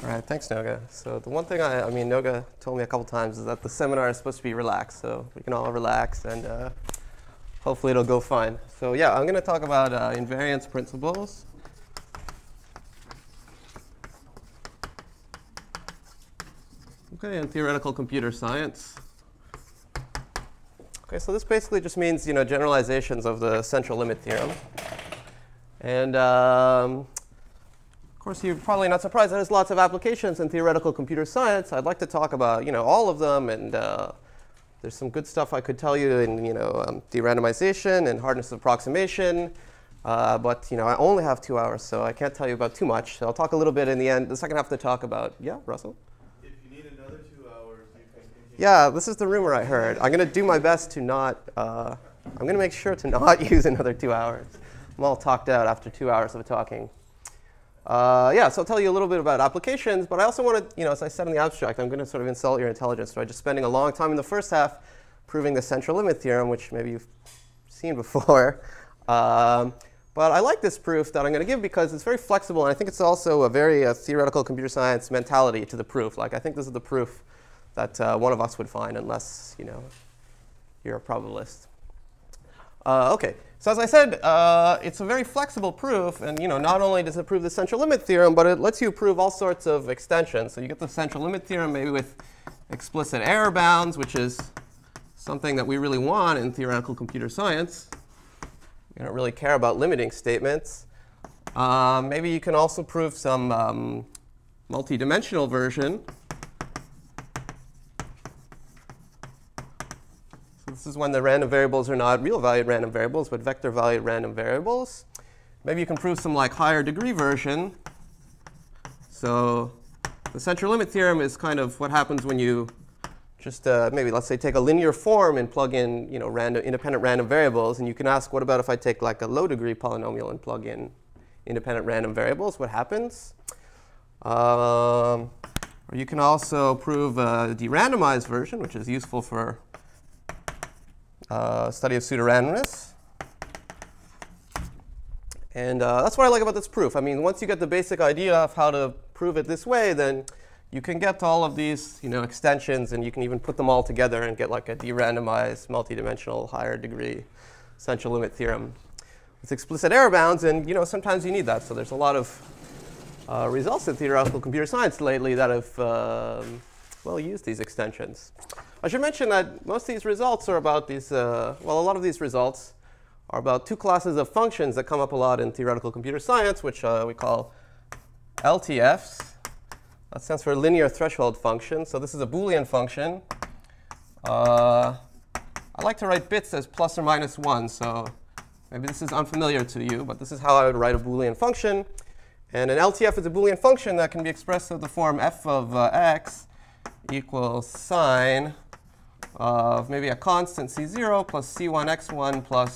right, thanks, Noga. So the one thing I mean, Noga told me a couple times is that the seminar is supposed to be relaxed, so we can all relax, and hopefully it'll go fine. So yeah, I'm going to talk about invariance principles. Okay, and theoretical computer science. Okay, so this basically just means, generalizations of the central limit theorem. And of course, you're probably not surprised that there's lots of applications in theoretical computer science. I'd like to talk about, all of them, and there's some good stuff I could tell you in, derandomization and hardness of approximation. But, I only have 2 hours, so I can't tell you about too much. So I'll talk a little bit in the end, the second half to talk about, yeah, Russell? If you need another 2 hours, you can continue. Yeah, this is the rumor I heard. I'm going to do my best to not, I'm going to make sure to not use another 2 hours. I'm all talked out after 2 hours of talking. Yeah, so I'll tell you a little bit about applications, but I also want to, as I said in the abstract, I'm going to sort of insult your intelligence by just spending a long time in the first half proving the central limit theorem, which maybe you've seen before. But I like this proof that I'm going to give because it's very flexible, and I think it's also a very theoretical computer science mentality to the proof. Like, I think this is the proof that one of us would find, unless, you're a probabilist. OK. So as I said, it's a very flexible proof. And not only does it prove the central limit theorem, but it lets you prove all sorts of extensions. So you get the central limit theorem maybe with explicit error bounds, which is something that we really want in theoretical computer science. We don't really care about limiting statements. Maybe you can also prove some multidimensional version. This is when the random variables are not real-valued random variables, but vector-valued random variables. Maybe you can prove some higher degree version. So the central limit theorem is kind of what happens when you just maybe, let's say, take a linear form and plug in independent random variables. And you can ask, what about if I take a low-degree polynomial and plug in independent random variables? What happens? Or you can also prove a derandomized version, which is useful for study of pseudorandomness. And that's what I like about this proof. I mean, once you get the basic idea of how to prove it this way, then you can get all of these extensions, and you can even put them all together and get a derandomized, multidimensional, higher degree central limit theorem with explicit error bounds. And sometimes you need that. So there's a lot of results in theoretical computer science lately that have used these extensions. I should mention that most of these results are about these, a lot of these results are about two classes of functions that come up a lot in theoretical computer science, which we call LTFs. That stands for linear threshold function. So this is a Boolean function. I like to write bits as plus or minus 1. So maybe this is unfamiliar to you, but this is how I would write a Boolean function. And an LTF is a Boolean function that can be expressed in the form f of x equals sine of maybe a constant c0 plus c1x1 plus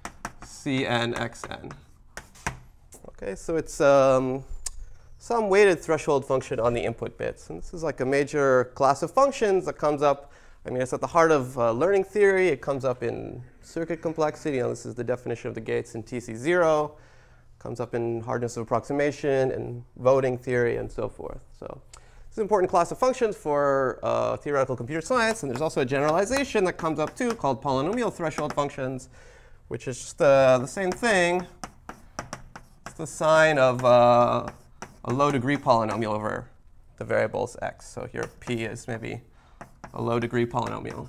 cnxn. OK, so it's some weighted threshold function on the input bits. And this is a major class of functions that comes up. I mean, it's at the heart of learning theory. It comes up in circuit complexity. This is the definition of the gates in TC0. Comes up in hardness of approximation and voting theory and so forth. So this is an important class of functions for theoretical computer science. And there's also a generalization that comes up too called polynomial threshold functions, which is just the same thing. It's the sign of a low-degree polynomial over the variables x. So here p is maybe a low-degree polynomial.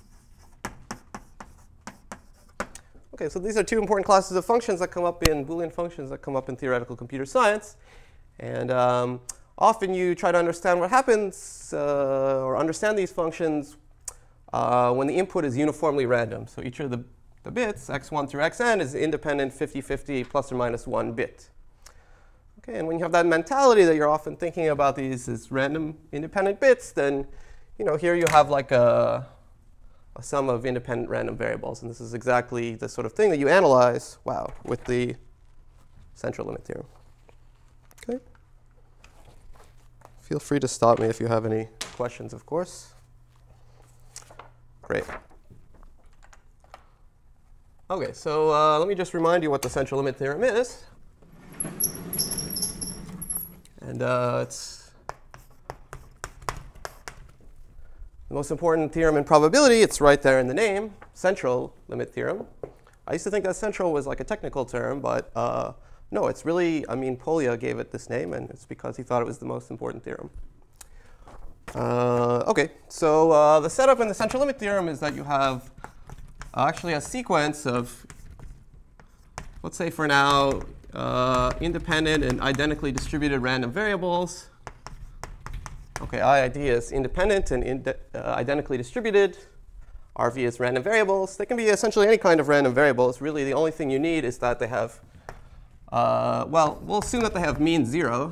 OK, so these are two important classes of functions that come up in Boolean functions that come up in theoretical computer science. And often you try to understand what happens or understand these functions when the input is uniformly random. So each of the bits, x1 through xn, is independent 50-50 plus or minus 1 bit. Okay, and when you have that mentality that you're often thinking about these as random independent bits, then here you have a sum of independent random variables. And this is exactly the sort of thing that you analyze, with the central limit theorem. OK. Feel free to stop me if you have any questions, of course. Great. OK, so let me just remind you what the central limit theorem is. And it's the most important theorem in probability. It's right there in the name, Central Limit Theorem. I used to think that central was like a technical term, but no, it's really, I mean, Polya gave it this name, and it's because he thought it was the most important theorem. OK, so the setup in the central limit theorem is that you have actually a sequence of, let's say for now, independent and identically distributed random variables. OK, IID is independent and identically distributed. RV is random variables. They can be essentially any kind of random variables. Really, the only thing you need is that they have, well, we'll assume that they have mean 0,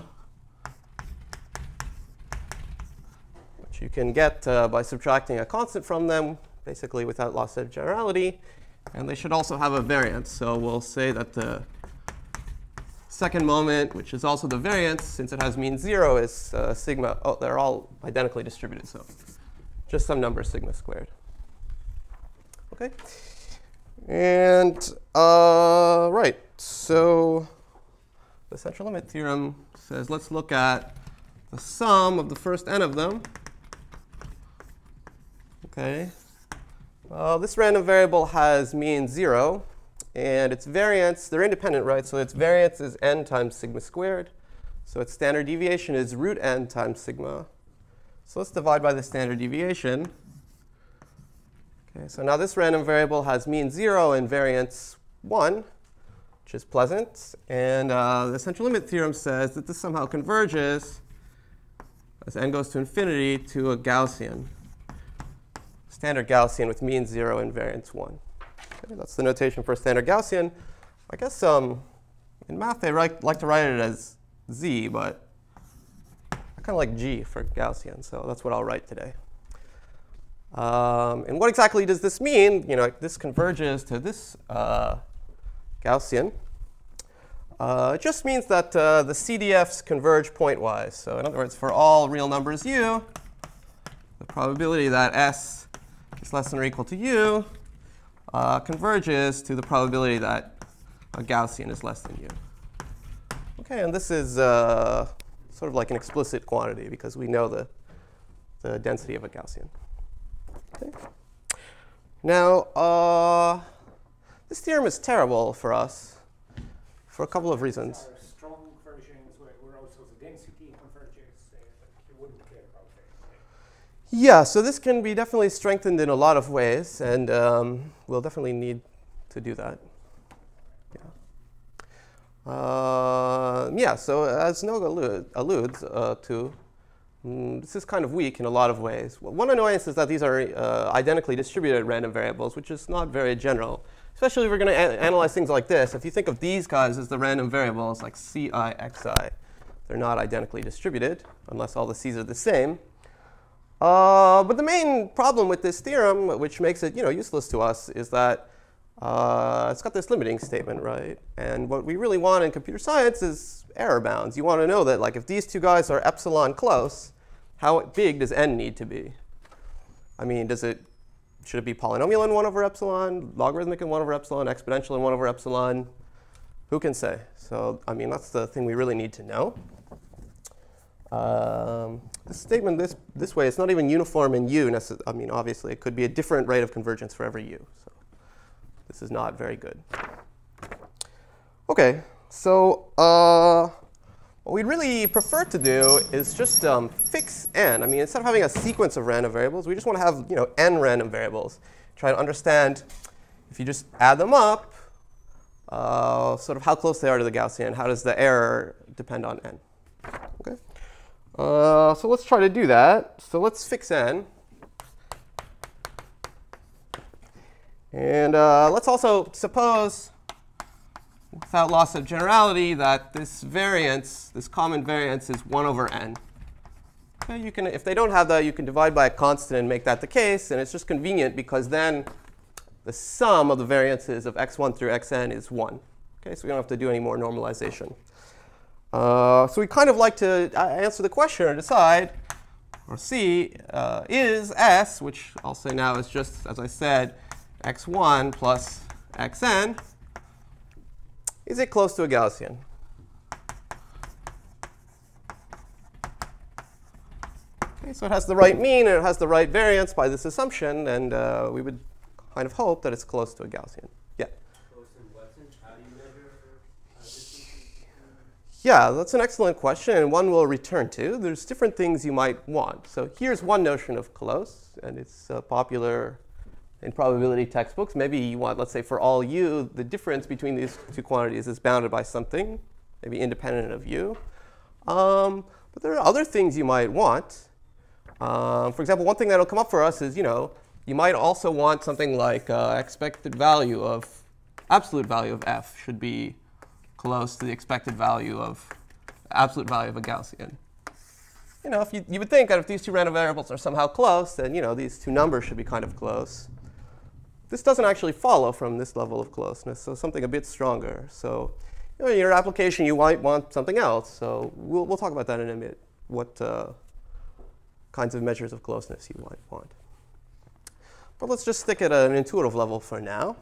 which you can get by subtracting a constant from them, basically without loss of generality. And they should also have a variance. So we'll say that the second moment, which is also the variance, since it has mean 0, is sigma. Oh, they're all identically distributed. So just some number sigma squared. OK. And right, so the central limit theorem says let's look at the sum of the first n of them. OK. This random variable has mean 0. And its variance, they're independent, right? So its variance is n times sigma squared. So its standard deviation is root n times sigma. So let's divide by the standard deviation. Okay, so now this random variable has mean 0 and variance 1, which is pleasant. And the central limit theorem says that this somehow converges, as n goes to infinity, to a Gaussian, standard Gaussian with mean 0 and variance 1. Okay, that's the notation for a standard Gaussian. I guess in math they like to write it as z, but I kind of like g for Gaussian, so that's what I'll write today. And what exactly does this mean? You know, this converges to this Gaussian. It just means that the CDFs converge pointwise. So in other words, for all real numbers u, the probability that s is less than or equal to u converges to the probability that a Gaussian is less than u. OK, and this is sort of like an explicit quantity because we know the density of a Gaussian. Okay. Now, this theorem is terrible for us for a couple of reasons. There are strong versions where also the density converges, but you wouldn't care about that. Yeah, so this can be definitely strengthened in a lot of ways, and we'll definitely need to do that. Yeah, so as Noga alludes to, this is kind of weak in a lot of ways. One annoyance is that these are identically distributed random variables, which is not very general, especially if we're going to analyze things like this. If you think of these guys as the random variables, like ci, xi, they're not identically distributed unless all the c's are the same. But the main problem with this theorem, which makes it useless to us, is that it's got this limiting statement, right? And what we really want in computer science is error bounds. You want to know that, like, if these two guys are epsilon close, how big does n need to be? I mean, should it be polynomial in 1 over epsilon, logarithmic in 1 over epsilon, exponential in 1 over epsilon? Who can say? So, I mean, that's the thing we really need to know. This statement this way, it's not even uniform in u. I mean, obviously, it could be a different rate of convergence for every u. So this is not very good. OK, so what we'd really prefer to do is just fix n. I mean, instead of having a sequence of random variables, we just want to have n random variables. Try to understand, if you just add them up, sort of how close they are to the Gaussian. How does the error depend on n? OK. So let's try to do that. So let's fix n. And let's also suppose, without loss of generality, that this variance, this common variance, is 1 over n. Okay, if they don't have that, you can divide by a constant and make that the case. And it's just convenient because then the sum of the variances of x1 through xn is 1. Okay, so we don't have to do any more normalization. So we kind of like to answer the question or decide, or see, is s, which I'll say now is just, as I said, x1 plus xn, is it close to a Gaussian? Okay, so it has the right mean and it has the right variance by this assumption, and we would kind of hope that it's close to a Gaussian. Yeah? Close in what sense? How do you measure distances? Yeah, that's an excellent question, and one we'll return to. There's different things you might want. So here's one notion of close, and it's popular in probability textbooks. Maybe you want, let's say, for all u, the difference between these two quantities is bounded by something, maybe independent of u. But there are other things you might want. For example, one thing that'll come up for us is, you might also want something like expected value of, absolute value of f should be close to the expected value of, absolute value of a Gaussian. If you would think that if these two random variables are somehow close, then these two numbers should be kind of close. This doesn't actually follow from this level of closeness, so something a bit stronger. So in your application, you might want something else. So we'll talk about that in a minute, what kinds of measures of closeness you might want. But let's just stick at an intuitive level for now.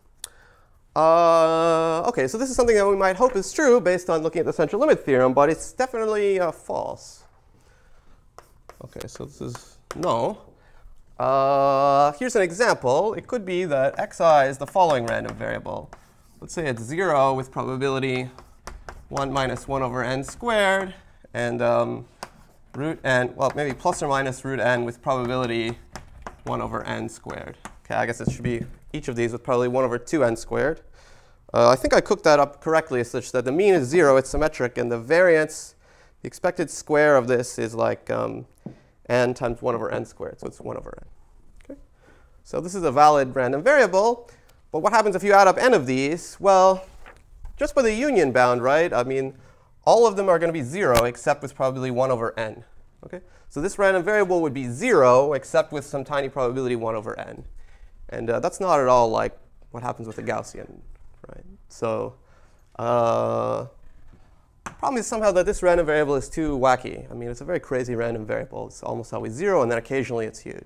OK, so this is something that we might hope is true based on looking at the central limit theorem, but it's definitely false. OK, so this is no. Here's an example. It could be that xi is the following random variable. Let's say it's 0 with probability 1 minus 1 over n squared, and root n, well, maybe plus or minus root n with probability 1 over n squared. OK, I guess it should be each of these with probably 1 over 2n squared. I think I cooked that up correctly such that the mean is 0, it's symmetric, and the variance, the expected square of this is like n times 1 over n squared, so it's 1 over n. Okay? So this is a valid random variable. But what happens if you add up n of these? Well, just by the union bound, right? I mean, all of them are going to be 0 except with probability 1 over n. Okay? So this random variable would be 0 except with some tiny probability 1 over n. And that's not at all like what happens with a Gaussian, right? So the problem is somehow that this random variable is too wacky. I mean, it's a very crazy random variable. It's almost always 0, and then occasionally it's huge.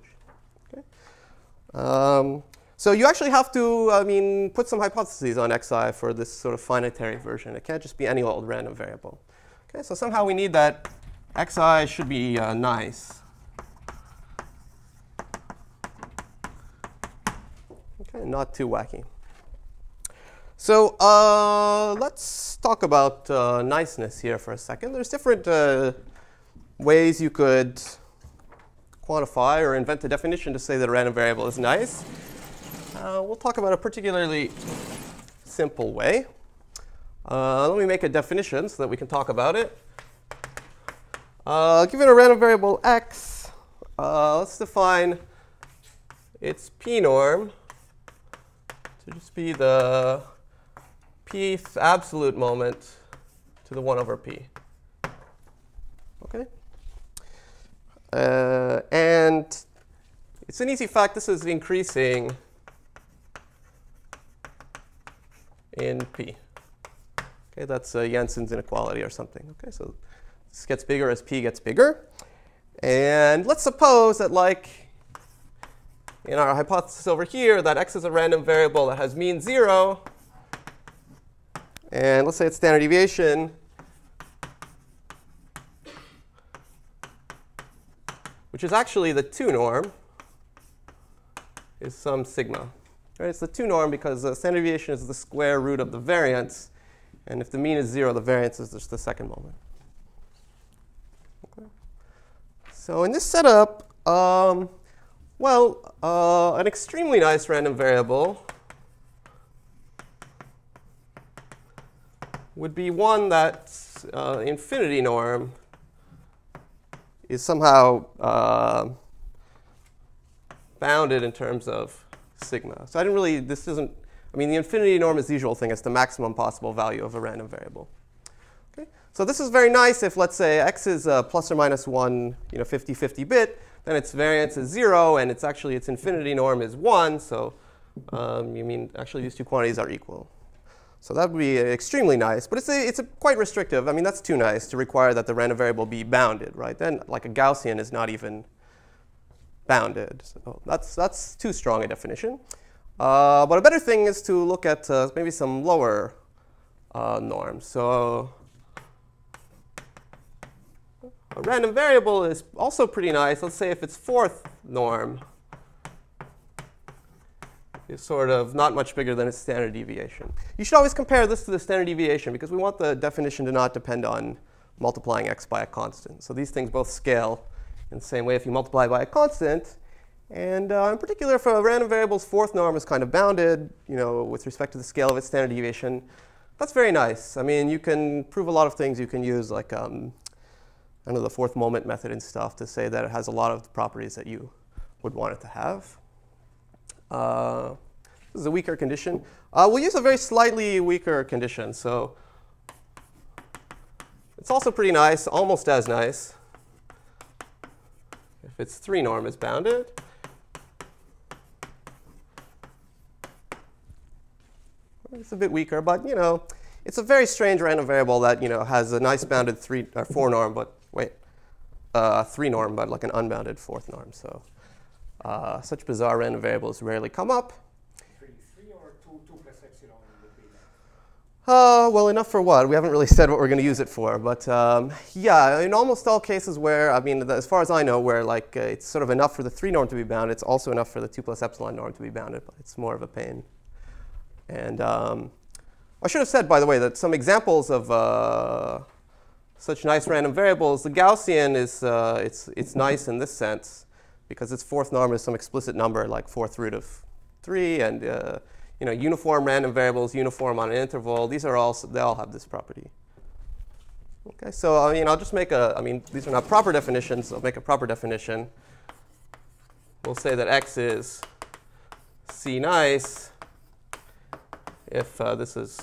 Okay? So you actually have to, put some hypotheses on xi for this sort of finitary version. It can't just be any old random variable. Okay, so somehow we need that xi should be nice. Okay, not too wacky. So let's talk about niceness here for a second. There's different ways you could quantify or invent a definition to say that a random variable is nice. We'll talk about a particularly simple way. Let me make a definition so that we can talk about it. Given a random variable x, let's define its p norm to just be the pth absolute moment to the 1 over p. OK? And it's an easy fact. This is increasing in p. OK, that's Jensen's inequality or something. OK, so this gets bigger as p gets bigger. And let's suppose that, like in our hypothesis over here, that x is a random variable that has mean 0. And let's say its standard deviation which is actually the 2 norm, is some sigma. Right? It's the 2 norm because the standard deviation is the square root of the variance. And if the mean is 0, the variance is just the second moment. Okay. So in this setup, an extremely nice random variable would be one that's infinity norm is somehow bounded in terms of sigma. So I didn't really, this isn't, I mean, the infinity norm is the usual thing. It's the maximum possible value of a random variable. Okay? So this is very nice if, let's say, x is plus or minus 1 50-50 bit. Then its variance is 0, and it's actually its infinity norm is 1. So actually these two quantities are equal. So that would be extremely nice. But it's quite restrictive. I mean, that's too nice to require that the random variable be bounded, right? Then, like a Gaussian is not even bounded. So that's too strong a definition. But a better thing is to look at maybe some lower norms. So A random variable is also pretty nice. Let's say if its fourth norm is sort of not much bigger than its standard deviation. You should always compare this to the standard deviation because we want the definition to not depend on multiplying x by a constant. So these things both scale in the same way if you multiply by a constant. And in particular, if a random variable's fourth norm is kind of bounded, with respect to the scale of its standard deviation, that's very nice. I mean, you can prove a lot of things. You can use like the fourth moment method and stuff to say that it has a lot of the properties that you would want it to have. This is a weaker condition. We'll use a very slightly weaker condition. So it's also pretty nice, almost as nice, if its 3 norm is bounded. It's a bit weaker, but it's a very strange random variable that has a nice bounded 4 norm, but 3 norm, but like an unbounded 4th norm. So such bizarre random variables rarely come up. 3 or 2 plus epsilon would be Well, enough for what? We haven't really said what we're going to use it for, but yeah, in almost all cases where, as far as I know, where like it's sort of enough for the 3 norm to be bounded, it's also enough for the 2 plus epsilon norm to be bounded, but it's more of a pain. And I should have said, by the way, that some examples of such nice random variables, the Gaussian is it's nice in this sense because its 4th norm is some explicit number like 4th root of 3, and uniform random variables, uniform on an interval. These are they all have this property. Okay, so I'll just make these are not proper definitions. I'll make a proper definition. We'll say that x is C nice if this is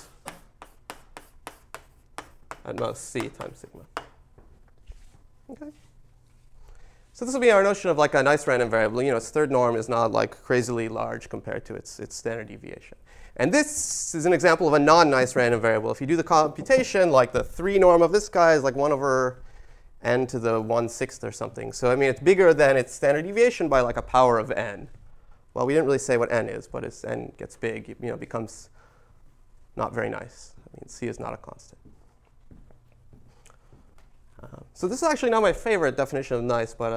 at most C times sigma. Okay. So this will be our notion of like a nice random variable. Its 3rd norm is not like crazily large compared to its standard deviation. And this is an example of a non-nice random variable. If you do the computation, like the 3 norm of this guy is like 1 over n to the 1/6 or something. So it's bigger than its standard deviation by like a power of n. Well, we didn't really say what n is, but as n gets big, it becomes not very nice. C is not a constant. So this is actually not my favorite definition of nice, but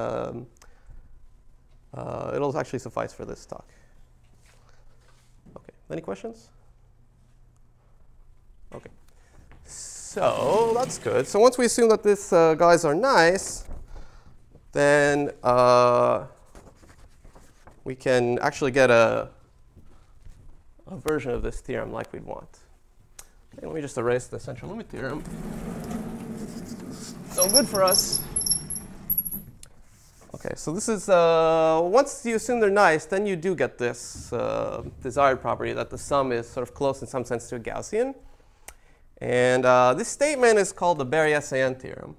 it'll actually suffice for this talk. OK, any questions? OK, so that's good. So once we assume that these guys are nice, then we can actually get a version of this theorem like we'd want. Okay, let me just erase the central limit theorem. No good for us. OK, so this is once you assume they're nice, then you do get this desired property that the sum is sort of close in some sense to a Gaussian. And this statement is called the Berry-SAN theorem.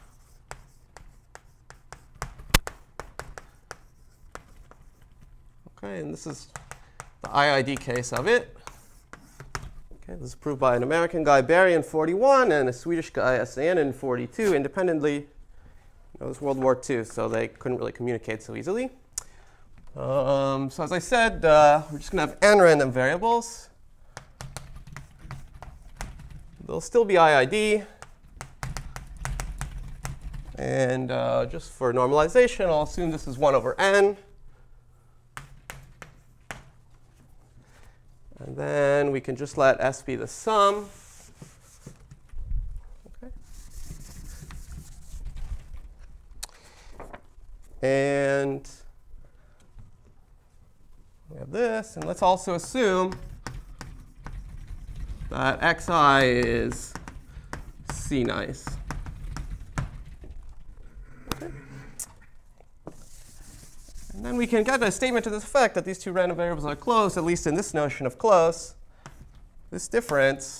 OK, and this is the IID case of it. Okay, this is proved by an American guy, Berry, in 41, and a Swedish guy, SAN, in 42, independently. It was World War II, so they couldn't really communicate so easily. So as I said, we're just going to have n random variables. They'll still be IID. And just for normalization, I'll assume this is 1 over n. And then we can just let S be the sum. Okay. And we have this. And let's also assume that xi is C nice. Okay. And then we can get a statement to this effect that these 2 random variables are close, at least in this notion of close. This difference,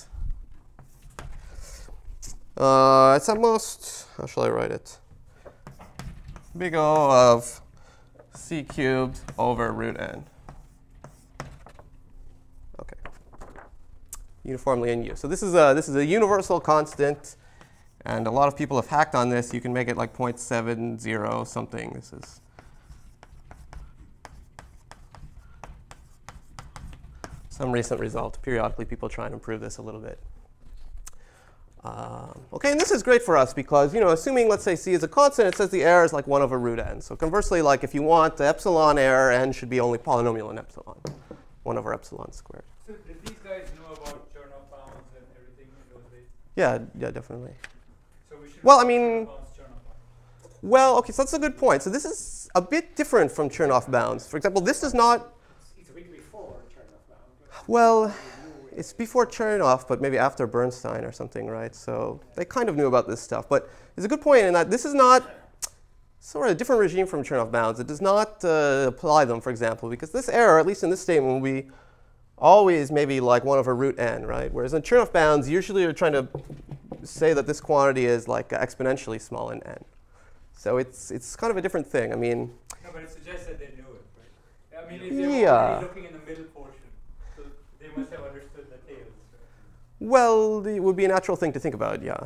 it's at most, how shall I write it? Big O of C cubed over root n. OK. Uniformly in U. So this is a universal constant. And a lot of people have hacked on this. You can make it like 0.70 something. This is some recent result. Periodically, people try and improve this a little bit. Okay, and this is great for us because, assuming, let's say, c is a constant, it says the error is like 1 over root n. So conversely, like if you want the epsilon error, n should be only polynomial in epsilon, 1 over epsilon squared. So did these guys know about Chernoff bounds and everything in those days? Yeah, definitely. So we should Well, I mean, Chernoff bounds. well, okay, so that's a good point. So this is a bit different from Chernoff bounds. For example, this does not, It's a bit before Chernoff bound. well, it's before Chernoff, but maybe after Bernstein or something, right? So they kind of knew about this stuff. But it's a good point in that this is not sort of a different regime from Chernoff bounds. It does not apply them, for example, because this error, at least in this statement, will be always maybe like 1 over root n, right? Whereas in Chernoff bounds, usually you're trying to say that this quantity is like exponentially small in n. So it's kind of a different thing. I mean, No, but it suggests that they knew it, right? I mean, if they were yeah. already looking in the middle portion, so they must have understood the tails. Right? Well, it would be a natural thing to think about, yeah.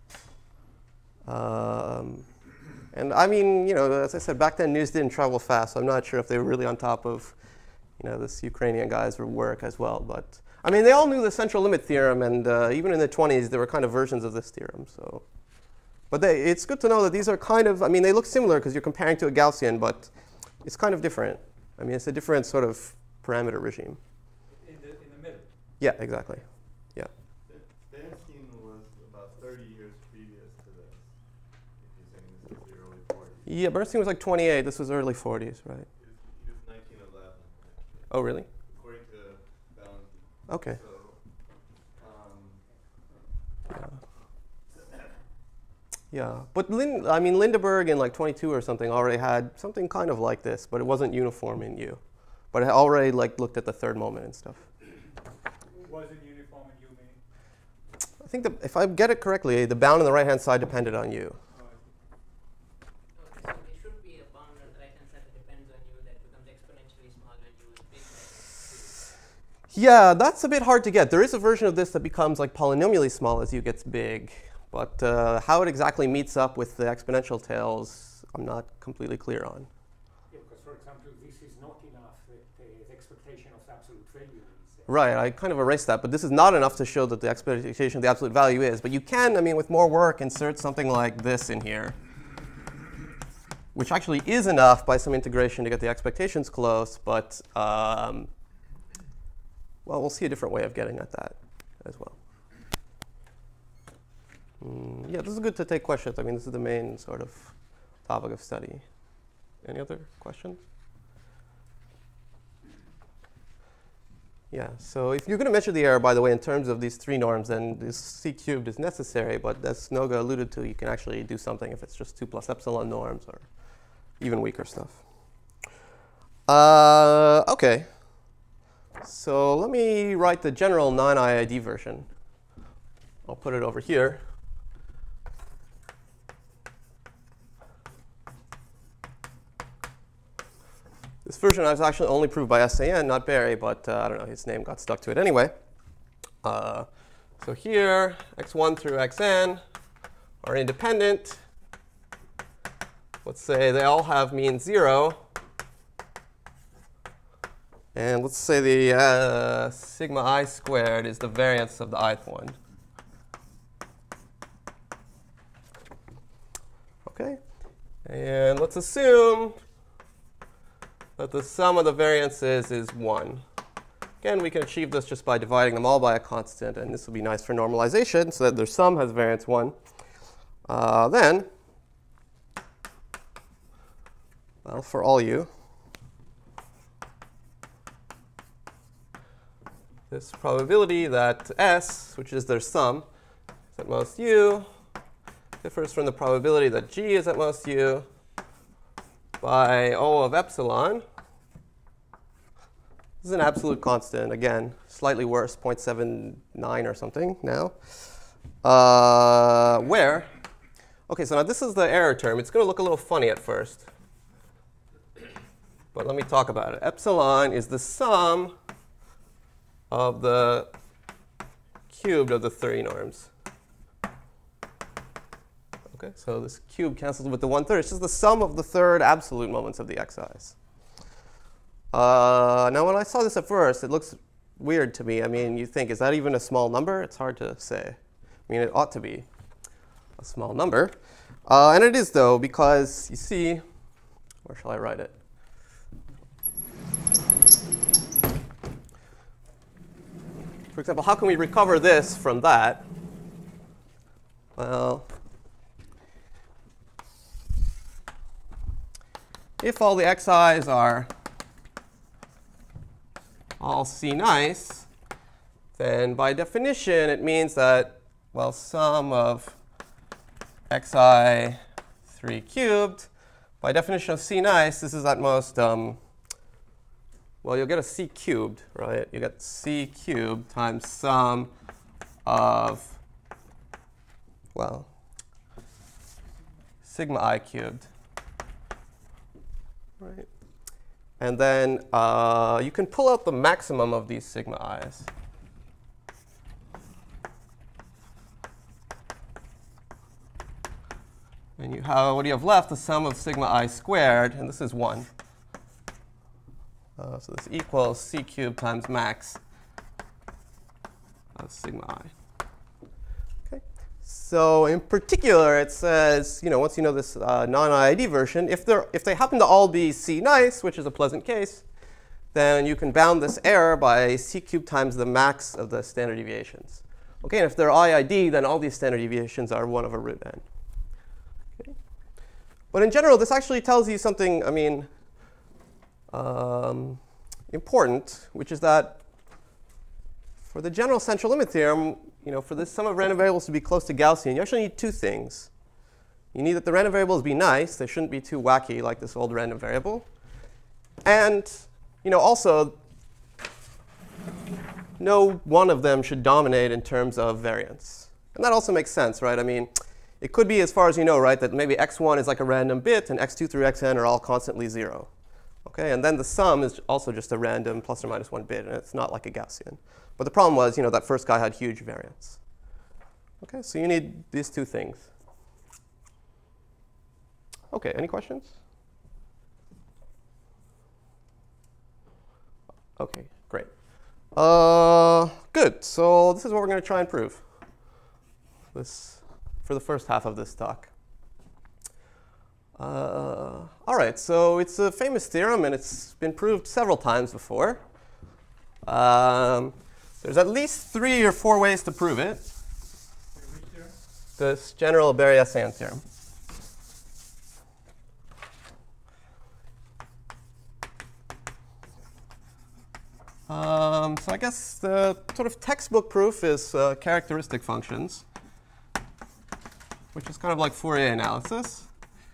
And I mean, as I said, back then news didn't travel fast, so I'm not sure if they were really on top of, this Ukrainian guy's work as well. But I mean, they all knew the central limit theorem, and even in the 20s, there were kind of versions of this theorem. So, but it's good to know that these are kind of, I mean, they look similar because you're comparing to a Gaussian, but it's kind of different. I mean, it's a different sort of parameter regime. In the middle. Yeah, exactly. Yeah. Bernstein was about 30 years previous to this, if you're saying this is the early 40s. Yeah, Bernstein was like 28. This was early 40s, right? He was 1911, actually, Oh, really? according to Mellon. Okay. So, Yeah, but Lindeberg in like 22 or something already had something kind of like this, but it wasn't uniform in U. But it already like looked at the third moment and stuff. Wasn't uniform in U meaning? I think that if I get it correctly, the bound on the right-hand side depended on U. Oh, I see. Okay, so there should be a bound on the right-hand side that depends on U that becomes exponentially small when U is big. Yeah, that's a bit hard to get. There is a version of this that becomes like polynomially small as U gets big. But how it exactly meets up with the exponential tails, I'm not completely clear on. Yeah, because, for example, this is not enough that the expectation of absolute value is. Right, I kind of erased that, but this is not enough to show that the expectation of the absolute value is. But you can, I mean, with more work, insert something like this in here, which actually is enough by some integration to get the expectations close. But, well, we'll see a different way of getting at that as well. Yeah, this is good to take questions. I mean, this is the main sort of topic of study. Any other questions? Yeah, so if you're going to measure the error, by the way, in terms of these 3 norms, then this c cubed is necessary. But as Noga alluded to, you can actually do something if it's just 2 plus epsilon norms or even weaker stuff. OK. So let me write the general non-IID version. I'll put it over here. This version I was actually only proved by SAN, not Barry, but I don't know, his name got stuck to it anyway. So here, x1 through xn are independent. Let's say they all have mean 0. And let's say the sigma I squared is the variance of the ith one. OK? And let's assume that the sum of the variances is 1. Again, we can achieve this just by dividing them all by a constant. And this will be nice for normalization, so that their sum has variance 1. Then, well, for all u, this probability that S, which is their sum, is at most u, differs from the probability that G is at most u by O of epsilon. This is an absolute constant, again, slightly worse, 0.79 or something now. Where, OK, so now this is the error term. It's going to look a little funny at first. But let me talk about it. Epsilon is the sum of the cubed of the 3 norms. Okay, so this cube cancels with the 1/3. It's just the sum of the third absolute moments of the xi's. Now, when I saw this at first, it looks weird to me. I mean, you think, is that even a small number? It's hard to say. I mean, it ought to be a small number. And it is, though, because you see, where shall I write it? For example, how can we recover this from that? Well, if all the xi's are all C nice, then by definition it means that, well, sum of xi 3 cubed, by definition of C nice, this is at most, well, you'll get a C cubed, right? You get C cubed times sum of, well, sigma I cubed, right? And then you can pull out the maximum of these sigma i's. And you have, what do you have left? The sum of sigma I squared, and this is 1. So this equals C cubed times max of sigma I. Okay. So in particular, it says, once you know this non-IID version, if they happen to all be C nice, which is a pleasant case, then you can bound this error by C cubed times the max of the standard deviations. Okay, and if they're IID, then all these standard deviations are 1 over root n. Okay. But in general, this actually tells you something, I mean, important, which is that for the general central limit theorem, for this sum of random variables to be close to Gaussian, you actually need two things. You need that the random variables be nice. They shouldn't be too wacky like this old random variable. And also, no one of them should dominate in terms of variance. And that also makes sense, right? I mean, it could be, as far as you know, right, that maybe x1 is like a random bit, and x2 through xn are all constantly 0. Okay, and then the sum is also just a random plus or minus 1 bit, and it's not like a Gaussian. But the problem was, that first guy had huge variance. Okay, so you need these two things. Okay, any questions? Okay, great. Good. So this is what we're going to try and prove for the first half of this talk. All right, so it's a famous theorem, and it's been proved several times before. There's at least 3 or 4 ways to prove it. Which theorem? This general Berry-Assayan theorem. So I guess the sort of textbook proof is characteristic functions, which is kind of like Fourier analysis.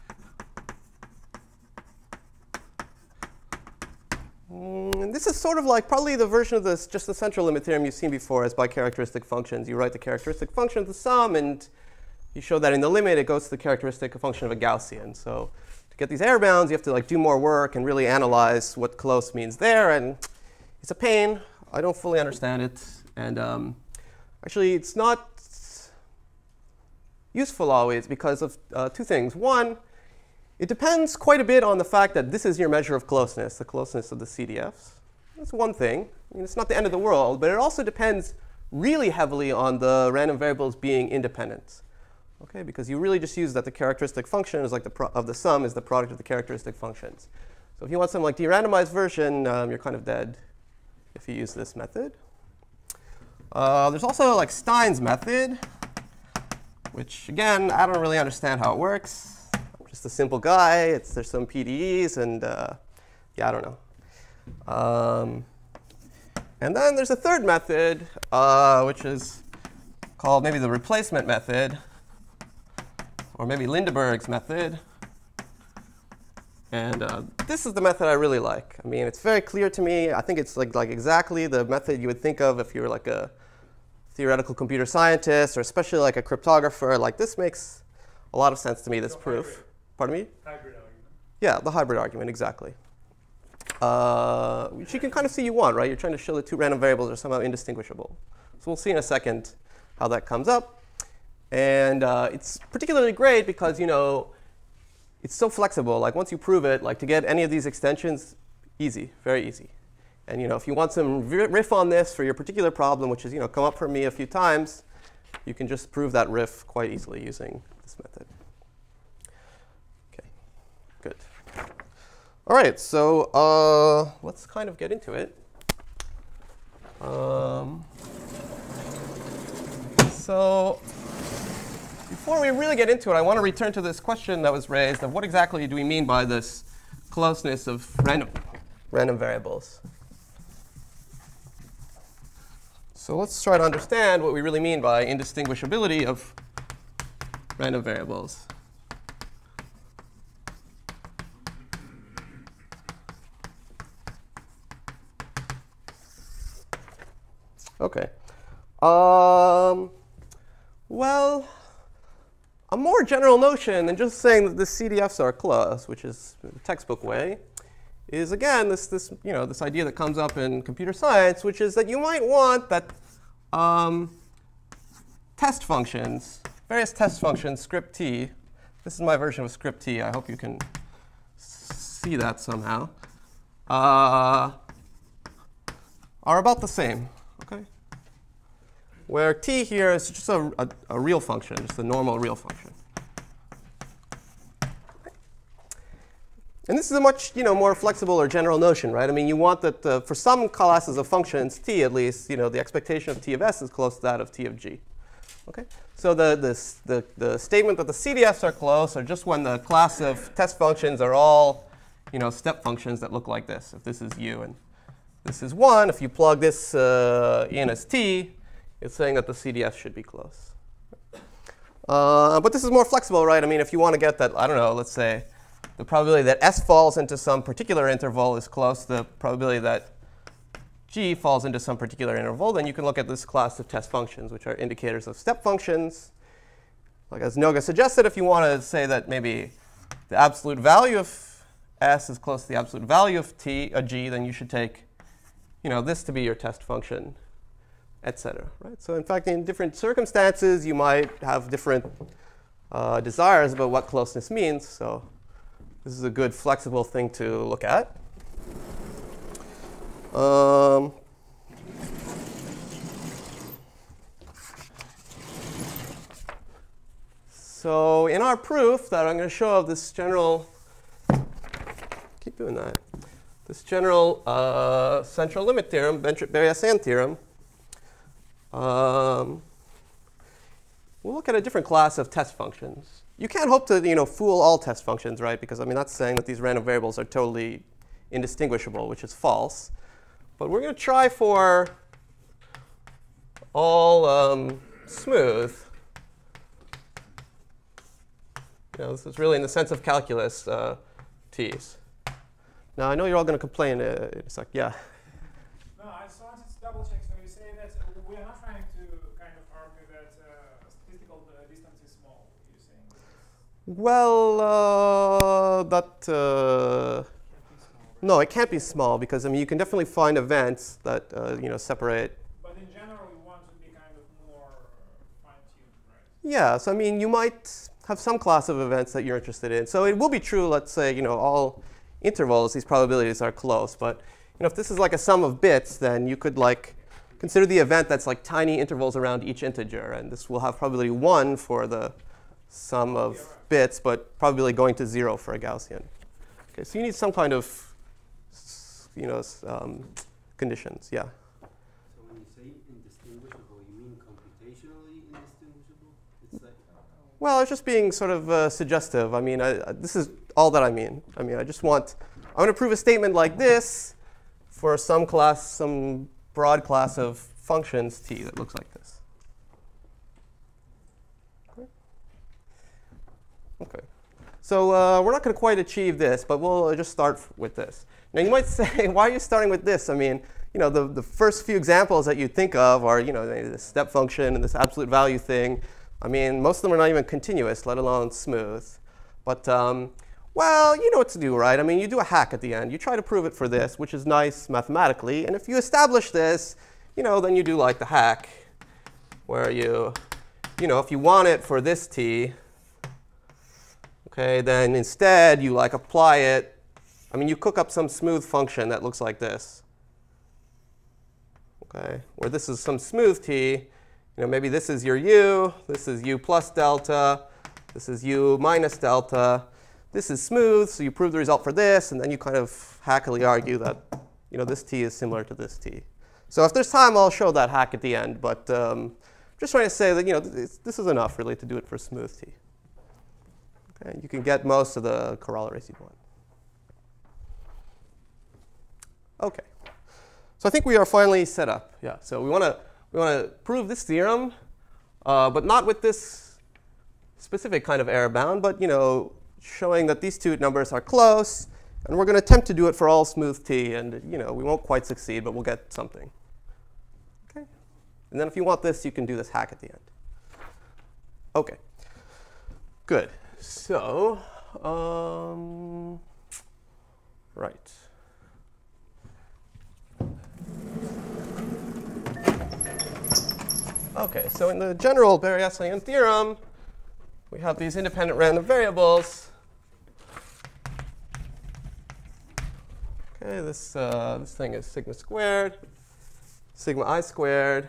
And this is sort of like probably the version of this, just the central limit theorem you've seen before as by characteristic functions. You write the characteristic function of the sum, and you show that in the limit it goes to the characteristic function of a Gaussian. So to get these error bounds, you have to do more work and really analyze what close means there. And it's a pain. I don't fully understand it. And actually, it's not useful always because of 2 things. One, it depends quite a bit on the fact that this is your measure of closeness, the closeness of the CDFs. That's one thing. I mean, it's not the end of the world, but it also depends really heavily on the random variables being independent. Okay, because you really just use that the characteristic function is like of the sum is the product of the characteristic functions. So if you want some like de-randomized version, you're kind of dead if you use this method. There's also like Stein's method, which again, I don't really understand how it works. Just a simple guy. There's some PDEs, and yeah, I don't know. And then there's a third method, which is called maybe the replacement method, or maybe Lindeberg's method. And this is the method I really like. I mean, it's very clear to me. I think it's like exactly the method you would think of if you were like a theoretical computer scientist, or especially like a cryptographer. Like, this makes a lot of sense to me, this proof. Hybrid. Pardon me? Hybrid argument. Yeah, the hybrid argument, exactly. Which you can kind of see you want, right? You're trying to show the 2 random variables are somehow indistinguishable. So we'll see in a second how that comes up. And it's particularly great because, it's so flexible. Like, once you prove it, like to get any of these extensions, easy, very easy. And if you want some riff on this for your particular problem, which is come up for me a few times, you can just prove that riff quite easily using this method. OK, good. All right, so let's kind of get into it. So before we really get into it, I want to return to this question that was raised of what exactly do we mean by this closeness of random variables. So let's try to understand what we really mean by indistinguishability of random variables. OK. Well, a more general notion than just saying that the CDFs are close, which is the textbook way, is again this idea that comes up in computer science, which is that you might want that test functions, various test functions, script t. This is my version of script t. I hope you can see that somehow. Are about the same. Okay. Where t here is just a real function, just a normal real function. And this is a much more flexible or general notion, right? I mean, you want that for some classes of functions, t at least, the expectation of t of s is close to that of t of g. Okay? So the statement that the CDFs are close are just when the class of test functions are all step functions that look like this. If this is u and this is 1, if you plug this in as t, it's saying that the CDF should be close. But this is more flexible, right? I mean, if you want to get that, I don't know, let's say the probability that s falls into some particular interval is close to the probability that g falls into some particular interval, then you can look at this class of test functions, which are indicators of step functions. Like as Noga suggested, if you want to say that maybe the absolute value of s is close to the absolute value of g, then you should take this to be your test function, et cetera. Right? So in fact, in different circumstances, you might have different desires about what closeness means. So this is a good flexible thing to look at. So in our proof that I'm going to show of this general, keep doing that, this general central limit theorem, Berriassan theorem, we'll look at a different class of test functions. You can't hope to fool all test functions, right? Because I mean, that's saying that these random variables are totally indistinguishable, which is false. But we're going to try for all smooth. This is really in the sense of calculus t's. Now, I know you're all going to complain in a sec. Yeah? No, I just wanted to double check. So you say that we are not trying to kind of argue that statistical distance is small. You're saying that well, no, it can't be small because I mean you can definitely find events that separate. But in general, you want to be kind of more fine-tuned, right? Yeah. So I mean, you might have some class of events that you're interested in. So it will be true. Let's say all intervals, these probabilities are close. But if this is like a sum of bits, then you could consider the event that's like tiny intervals around each integer, and this will have probability 1 for the sum of bits, but probability going to 0 for a Gaussian. Okay. So you need some kind of conditions, yeah. So when you say indistinguishable, you mean computationally indistinguishable? It's like well, it's just being sort of suggestive. I mean, this is all that I mean. I mean, I want to prove a statement like this for some broad class of functions t that looks like this. Okay. So we're not going to quite achieve this, but we'll just start with this. Now, you might say, why are you starting with this? I mean, the first few examples that you think of are, this step function and this absolute value thing. I mean, most of them are not even continuous, let alone smooth. But, well, you know what to do, right? I mean, you do a hack at the end. You try to prove it for this, which is nice mathematically. And if you establish this, then you do like the hack, where if you want it for this t, okay, then instead you apply it. I mean, you cook up some smooth function that looks like this, okay, where this is some smooth t. maybe this is your u, this is u plus delta, this is u minus delta. This is smooth, so you prove the result for this, and then you kind of hackily argue that this t is similar to this t. So if there's time, I'll show that hack at the end. But just trying to say that this is enough, really, to do it for smooth t. Okay, you can get most of the corollaries you want. OK. So I think we are finally set up. Yeah. So we want to prove this theorem, but not with this specific kind of error bound, but showing that these two numbers are close. And we're going to attempt to do it for all smooth t. And we won't quite succeed, but we'll get something. OK. And then if you want this, you can do this hack at the end. OK. Good. So, right. OK. So in the general Berriesian theorem, we have these independent random variables. OK, this thing is sigma squared, sigma I squared.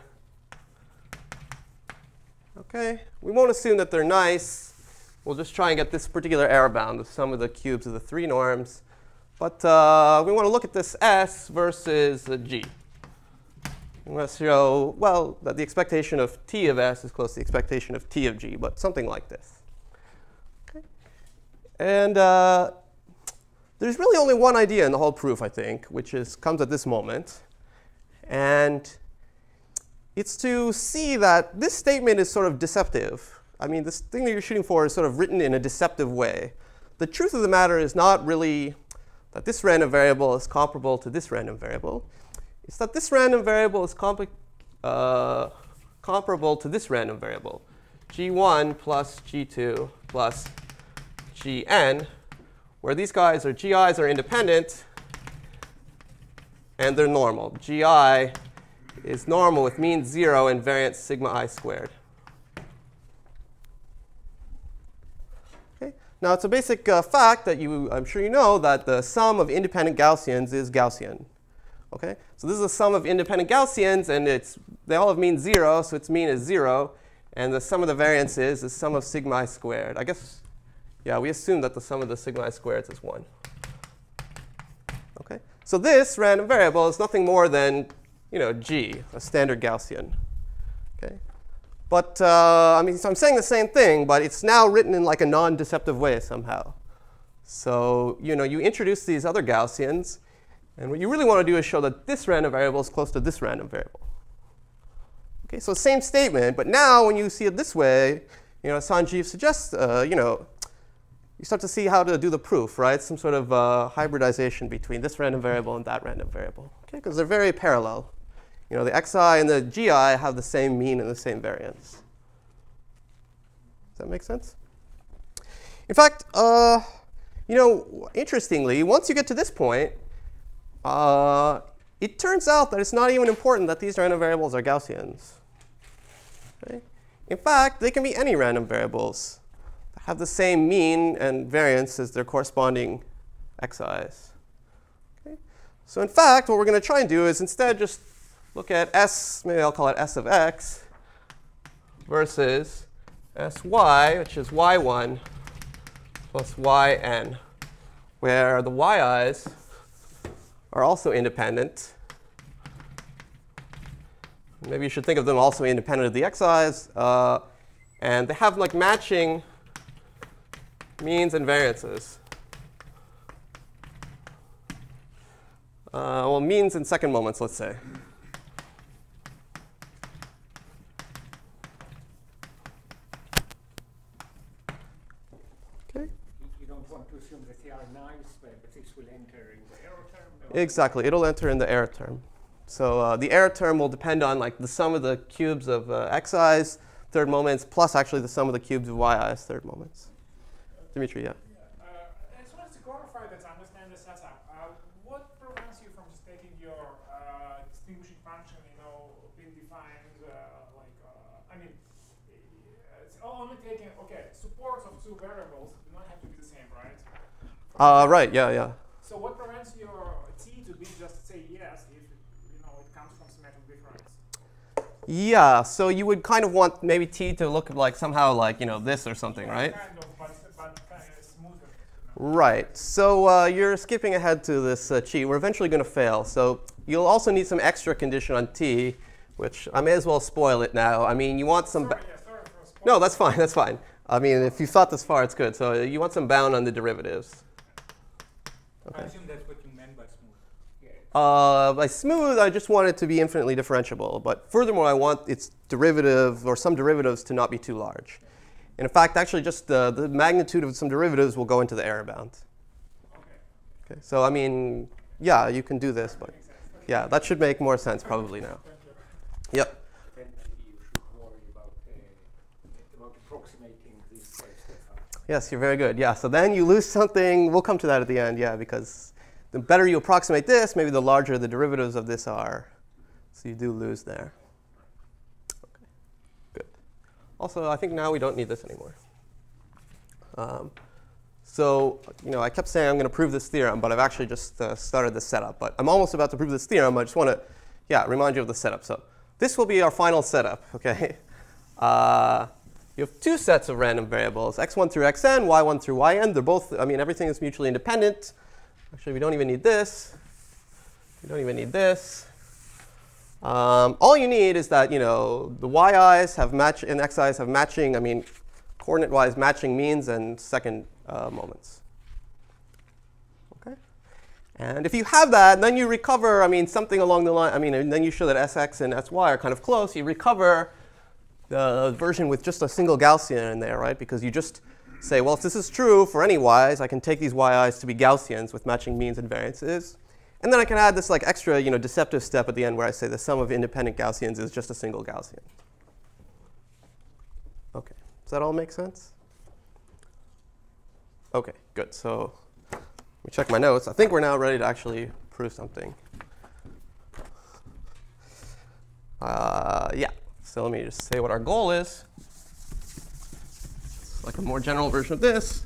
OK, we won't assume that they're nice. We'll just try and get this particular error bound, the sum of the cubes of the three norms. But we want to look at this S versus G. We want to show, well, that the expectation of T of S is close to the expectation of T of G, but something like this. OK, and there's really only one idea in the whole proof, I think, which comes at this moment. And it's to see that this statement is sort of deceptive. I mean, this thing that you're shooting for is sort of written in a deceptive way. The truth of the matter is not really that this random variable is comparable to this random variable. It's that this random variable is comparable to this random variable, g1 plus g2 plus gn, where these guys are GIs are independent, and they're normal. GI is normal with mean 0 and variance sigma I squared. Okay. Now, it's a basic fact that I'm sure you know that the sum of independent Gaussians is Gaussian. Okay. So this is the sum of independent Gaussians, and they all have mean 0, so its mean is 0. And the sum of the variances is the sum of sigma I squared. I guess, yeah, we assume that the sum of the sigma I squareds is 1. Okay. So this random variable is nothing more than G, a standard Gaussian. Okay. But I mean, so I'm saying the same thing, but it's now written in like a non-deceptive way somehow. So you introduce these other Gaussians, and what you really want to do is show that this random variable is close to this random variable. Okay. So same statement, but now when you see it this way, Sanjeev suggests, you start to see how to do the proof, right? Some sort of hybridization between this random variable and that random variable, okay? Because they're very parallel. The xi and the gi have the same mean and the same variance. Does that make sense? In fact, interestingly, once you get to this point, it turns out that it's not even important that these random variables are Gaussians. Okay? In fact, they can be any random variables that have the same mean and variance as their corresponding xi's. Okay? So in fact, what we're going to try and do is instead just look at S, maybe I'll call it S of x, versus sy, which is y1 plus yn, where the yi's are also independent. Maybe you should think of them also independent of the xi's. And they have like matching means and variances. Well, means and second moments, let's say. Okay. You don't want to assume that they are nice, but this will enter in the error term? Exactly. It'll enter in the error term. So the error term will depend on like the sum of the cubes of xi's third moments plus actually the sum of the cubes of yi's third moments. Dimitri, yeah. I just wanted to clarify that to understand the setup. What prevents you from just taking your distinguishing function, being defined I mean, it's only taking, OK, supports of two variables do not have to be the same, right? Right, yeah. So what prevents your t to be just say yes if it comes from symmetric difference? Yeah, so you would kind of want maybe t to look like somehow like, this or something, right? Kind of, but kind of smoother. Right. So you're skipping ahead to this cheat. We're eventually going to fail. So you'll also need some extra condition on t, which I may as well spoil it now. I mean, you want some... Sorry for spoiling. No, that's fine. That's fine. I mean, if you thought this far, it's good. So you want some bound on the derivatives. I assume that's what you meant by smooth. By smooth, I just want it to be infinitely differentiable. But furthermore, I want its derivative, or some derivatives, to not be too large. And in fact, actually, just the magnitude of some derivatives will go into the error bound. Okay. So I mean, yeah, you can do this, but yeah, that should make more sense probably now. Yep. Then maybe you should worry about approximating this step out. Yes, you're very good. Yeah, so then you lose something. We'll come to that at the end, yeah, because the better you approximate this, maybe the larger the derivatives of this are. So you do lose there. Okay, good. Also, I think now we don't need this anymore. So, I kept saying I'm going to prove this theorem, but I've actually just started the setup. But I'm almost about to prove this theorem. I just want to, remind you of the setup. So this will be our final setup, OK? You have two sets of random variables, x1 through xn, y1 through yn. They're both, everything is mutually independent. Actually, we don't even need this. We don't even need this. All you need is that, the yi's have match and xi's have matching, coordinate-wise matching means and second moments. Okay? And if you have that, then you recover, something along the line, and then you show that sx and sy are kind of close. You recover the version with just a single Gaussian in there, right? Because you just say, well, if this is true for any y's, I can take these yi's to be Gaussians with matching means and variances. And then I can add this extra deceptive step at the end where I say the sum of independent Gaussians is just a single Gaussian. OK. Does that all make sense? OK, good. So let me check my notes. I think we're now ready to actually prove something. Yeah. So let me just say what our goal is. It's like a more general version of this.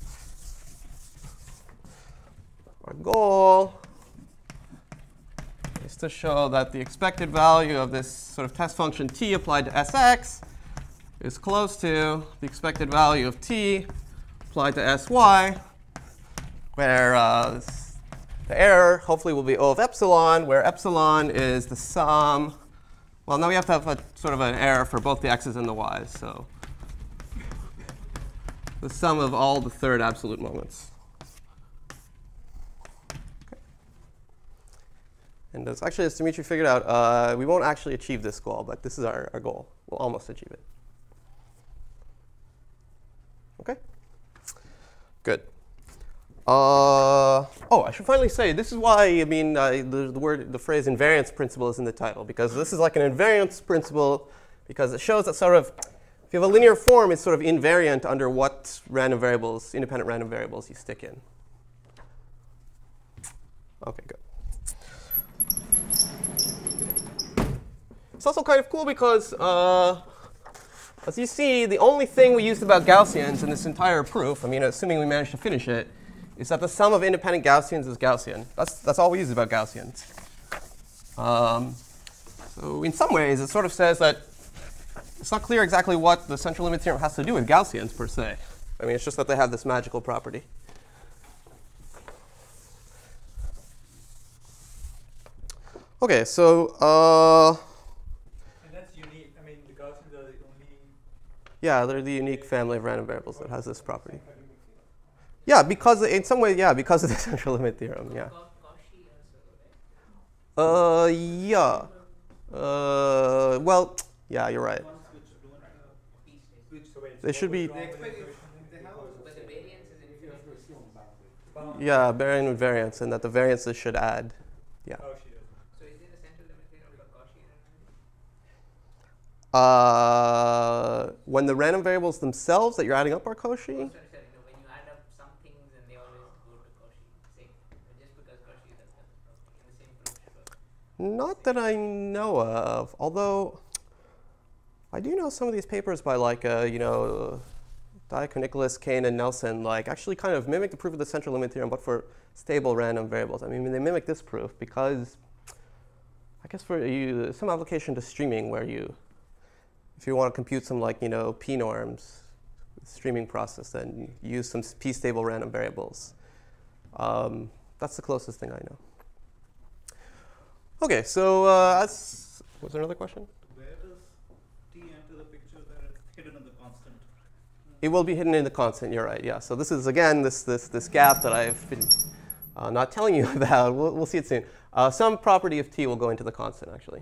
Our goal is to show that the expected value of this sort of test function t applied to sx is close to the expected value of t applied to sy, where the error hopefully will be O of epsilon, where epsilon is the sum. Well, now we have to have a sort of an error for both the x's and the y's. So the sum of all the third absolute moments. Okay. And as Dimitri figured out, we won't actually achieve this goal, but this is our goal. We'll almost achieve it. OK? Good. Oh, I should finally say, this is why, the phrase invariance principle is in the title, because this is like an invariance principle, because it shows that sort of, if you have a linear form, it's sort of invariant under what random variables, independent random variables you stick in. OK, good. It's also kind of cool because, as you see, the only thing we used about Gaussians in this entire proof, assuming we managed to finish it, is that the sum of independent Gaussians is Gaussian. That's all we use about Gaussians. So in some ways, it sort of says that it's not clear exactly what the central limit theorem has to do with Gaussians, per se. It's just that they have this magical property. OK, so and that's unique. The Gaussians are the only... Yeah, they're the unique family of random variables that has this property. Yeah, because in some way, because of the central limit theorem, yeah. Yeah. Well, yeah, you're right. They should be. Yeah, bearing with variance, and that the variances should add. Yeah. So is it a central limit theorem for Cauchy? When the random variables themselves that you're adding up are Cauchy? When you add up some things and they always go to Cauchy, just because Cauchy does that in the same proof. Not that I know of, although I do know some of these papers by Diaco-Nicholas, Kane, and Nelson actually kind of mimic the proof of the central limit theorem, but for stable random variables. They mimic this proof because I guess for you, some application to streaming where if you want to compute some like, p-norms, streaming process, then you use some p-stable random variables. That's the closest thing I know. OK, so was there another question? Where does t enter the picture there? It's hidden in the constant. It will be hidden in the constant, you're right, yeah. So this is, again, this gap that I've been not telling you about. We'll see it soon. Some property of t will go into the constant, actually.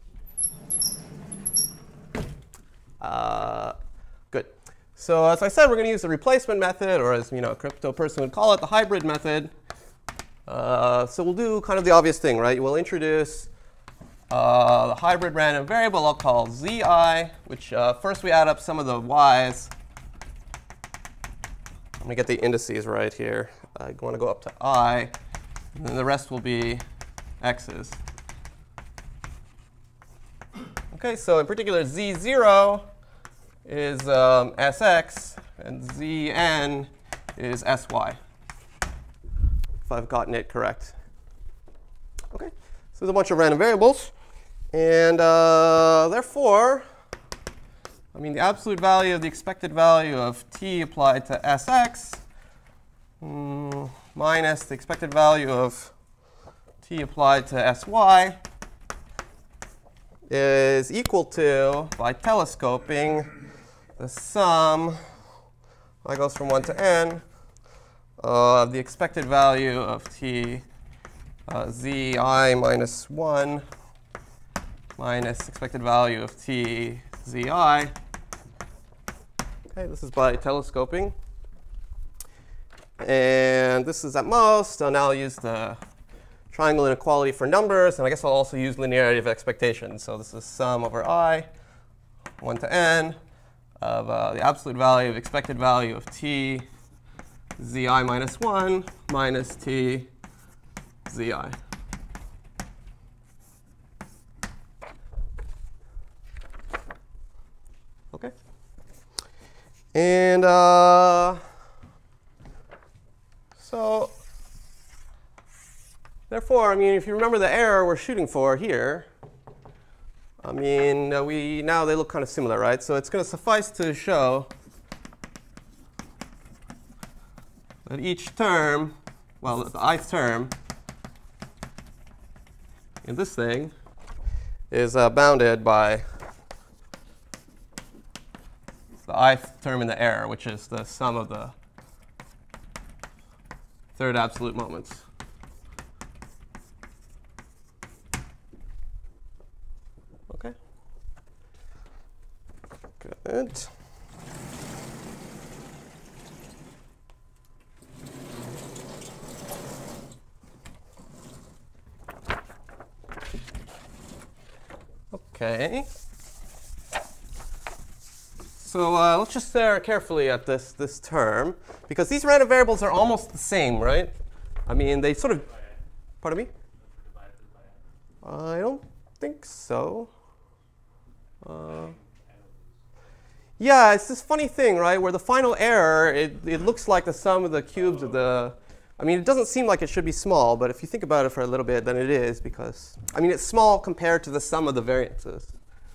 Good. So as I said, we're going to use the replacement method, or as a crypto person would call it, the hybrid method. So we'll do kind of the obvious thing, right? We'll introduce the hybrid random variable I'll call zi, which first we add up some of the y's. Let me get the indices right here. I want to go up to I, and then the rest will be x's. OK, so in particular, z0 is sx, and zn is sy, if I've gotten it correct. OK, so there's a bunch of random variables. And therefore, the absolute value of the expected value of t applied to sx minus the expected value of t applied to sy is equal to, by telescoping, the sum, that goes from 1 to n, of the expected value of t zi minus 1 minus expected value of t zi. OK, this is by telescoping. And this is at most. So now I'll use the triangle inequality for numbers. And I guess I'll also use linearity of expectations. So this is sum over I, 1 to n, of the absolute value of expected value of t zi minus 1 minus t zi. OK. And so therefore, if you remember the error we're shooting for here, now they look kind of similar, right? So it's going to suffice to show that each term, well, the ith term in this thing is bounded by the ith term in the error, which is the sum of the third absolute moments. OK. Good. OK. So let's just stare carefully at this term, because these random variables are almost the same, right? They sort of, pardon me? I don't think so. Yeah, it's this funny thing, right, where the final error, it looks like the sum of the cubes of the, it doesn't seem like it should be small, but if you think about it for a little bit, then it is, because, it's small compared to the sum of the variances.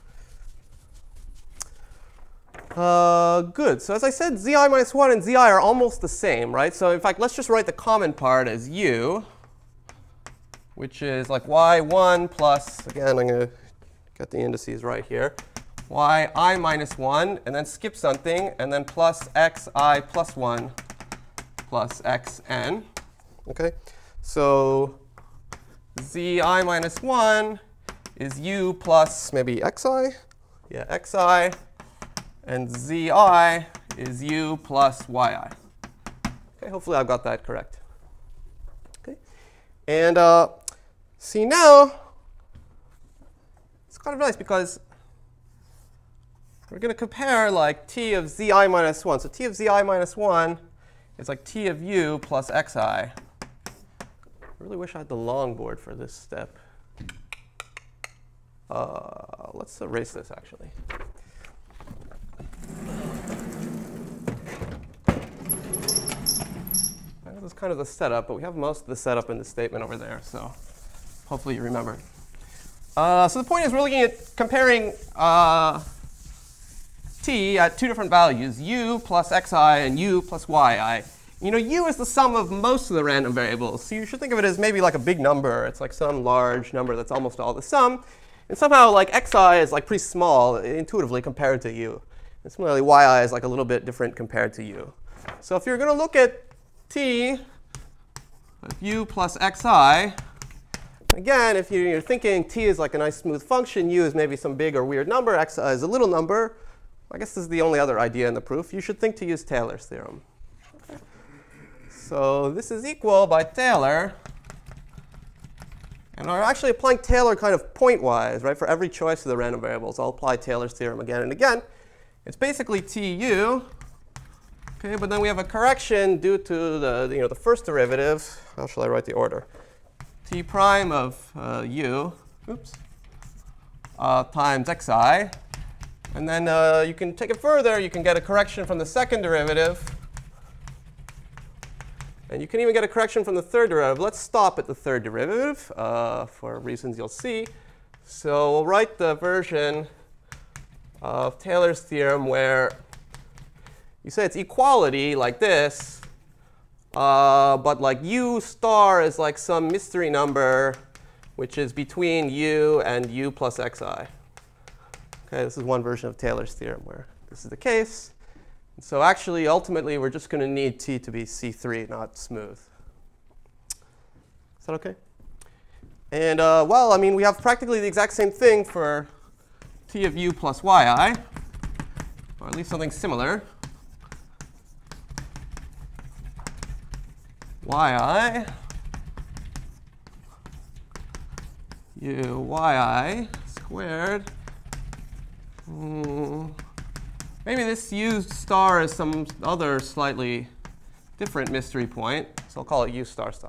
Good. So as I said, zi minus 1 and zi are almost the same, right? So in fact, let's just write the common part as u, which is like y1 plus, again, I'm going to get the indices right here, yi minus 1, and then skip something, and then plus xi plus 1 plus xn. OK? So zi minus 1 is u plus maybe xi. Yeah, xi. And zi is u plus yi. OK, hopefully I've got that correct. OK, and see now, it's kind of nice because we're going to compare like t of zi minus 1. So t of zi minus 1 is like t of u plus xi. I really wish I had the long board for this step. Let's erase this, actually. This is kind of the setup, but we have most of the setup in the statement over there, so hopefully you remember. So the point is we're looking at comparing t at two different values, u plus xi and u plus yi. You know, u is the sum of most of the random variables. So you should think of it as maybe like a big number. It's like some large number that's almost all the sum. And somehow like xi is like pretty small intuitively compared to u. And similarly, yi is like a little bit different compared to u. So if you're going to look at t of u plus xi, again, if you're thinking t is like a nice smooth function, u is maybe some big or weird number, xi is a little number, I guess this is the only other idea in the proof, you should think to use Taylor's theorem. Okay. So this is equal by Taylor. And we're actually applying Taylor kind of point-wise, right? For every choice of the random variables, I'll apply Taylor's theorem again and again. It's basically tu. Okay, but then we have a correction due to the first derivative. How shall I write the order? T prime of u, times xi. And then you can take it further. You can get a correction from the second derivative. And you can even get a correction from the third derivative. Let's stop at the third derivative for reasons you'll see. So we'll write the version of Taylor's theorem where you say it's equality like this, but like u star is like some mystery number which is between u and u plus xi. Okay, this is one version of Taylor's theorem where this is the case. And so actually, ultimately, we're just going to need t to be C3, not smooth. Is that OK? And well, I mean, we have practically the exact same thing for t of u plus yi, or at least something similar. Yi u yi squared. Maybe this u star is some other slightly different mystery point. So I'll call it u star star.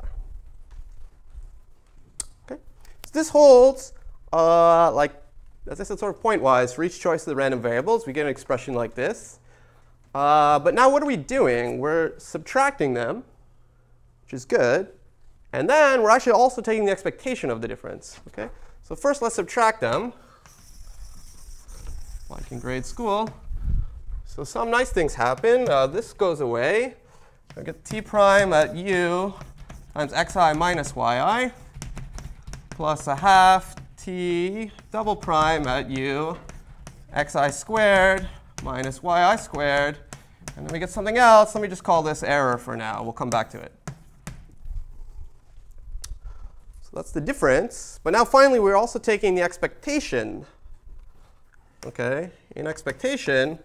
Okay. So this holds, like, as I said, sort of point-wise for each choice of the random variables. We get an expression like this. But now what are we doing? We're subtracting them, which is good. And then we're actually also taking the expectation of the difference. Okay. So first, let's subtract them. Like in grade school. So some nice things happen. This goes away. I get t prime at u times xi minus yi plus a half t double prime at u xi squared minus yi squared. And then we get something else. Let me just call this error for now. We'll come back to it. So that's the difference. But now finally, we're also taking the expectation. Okay, in expectation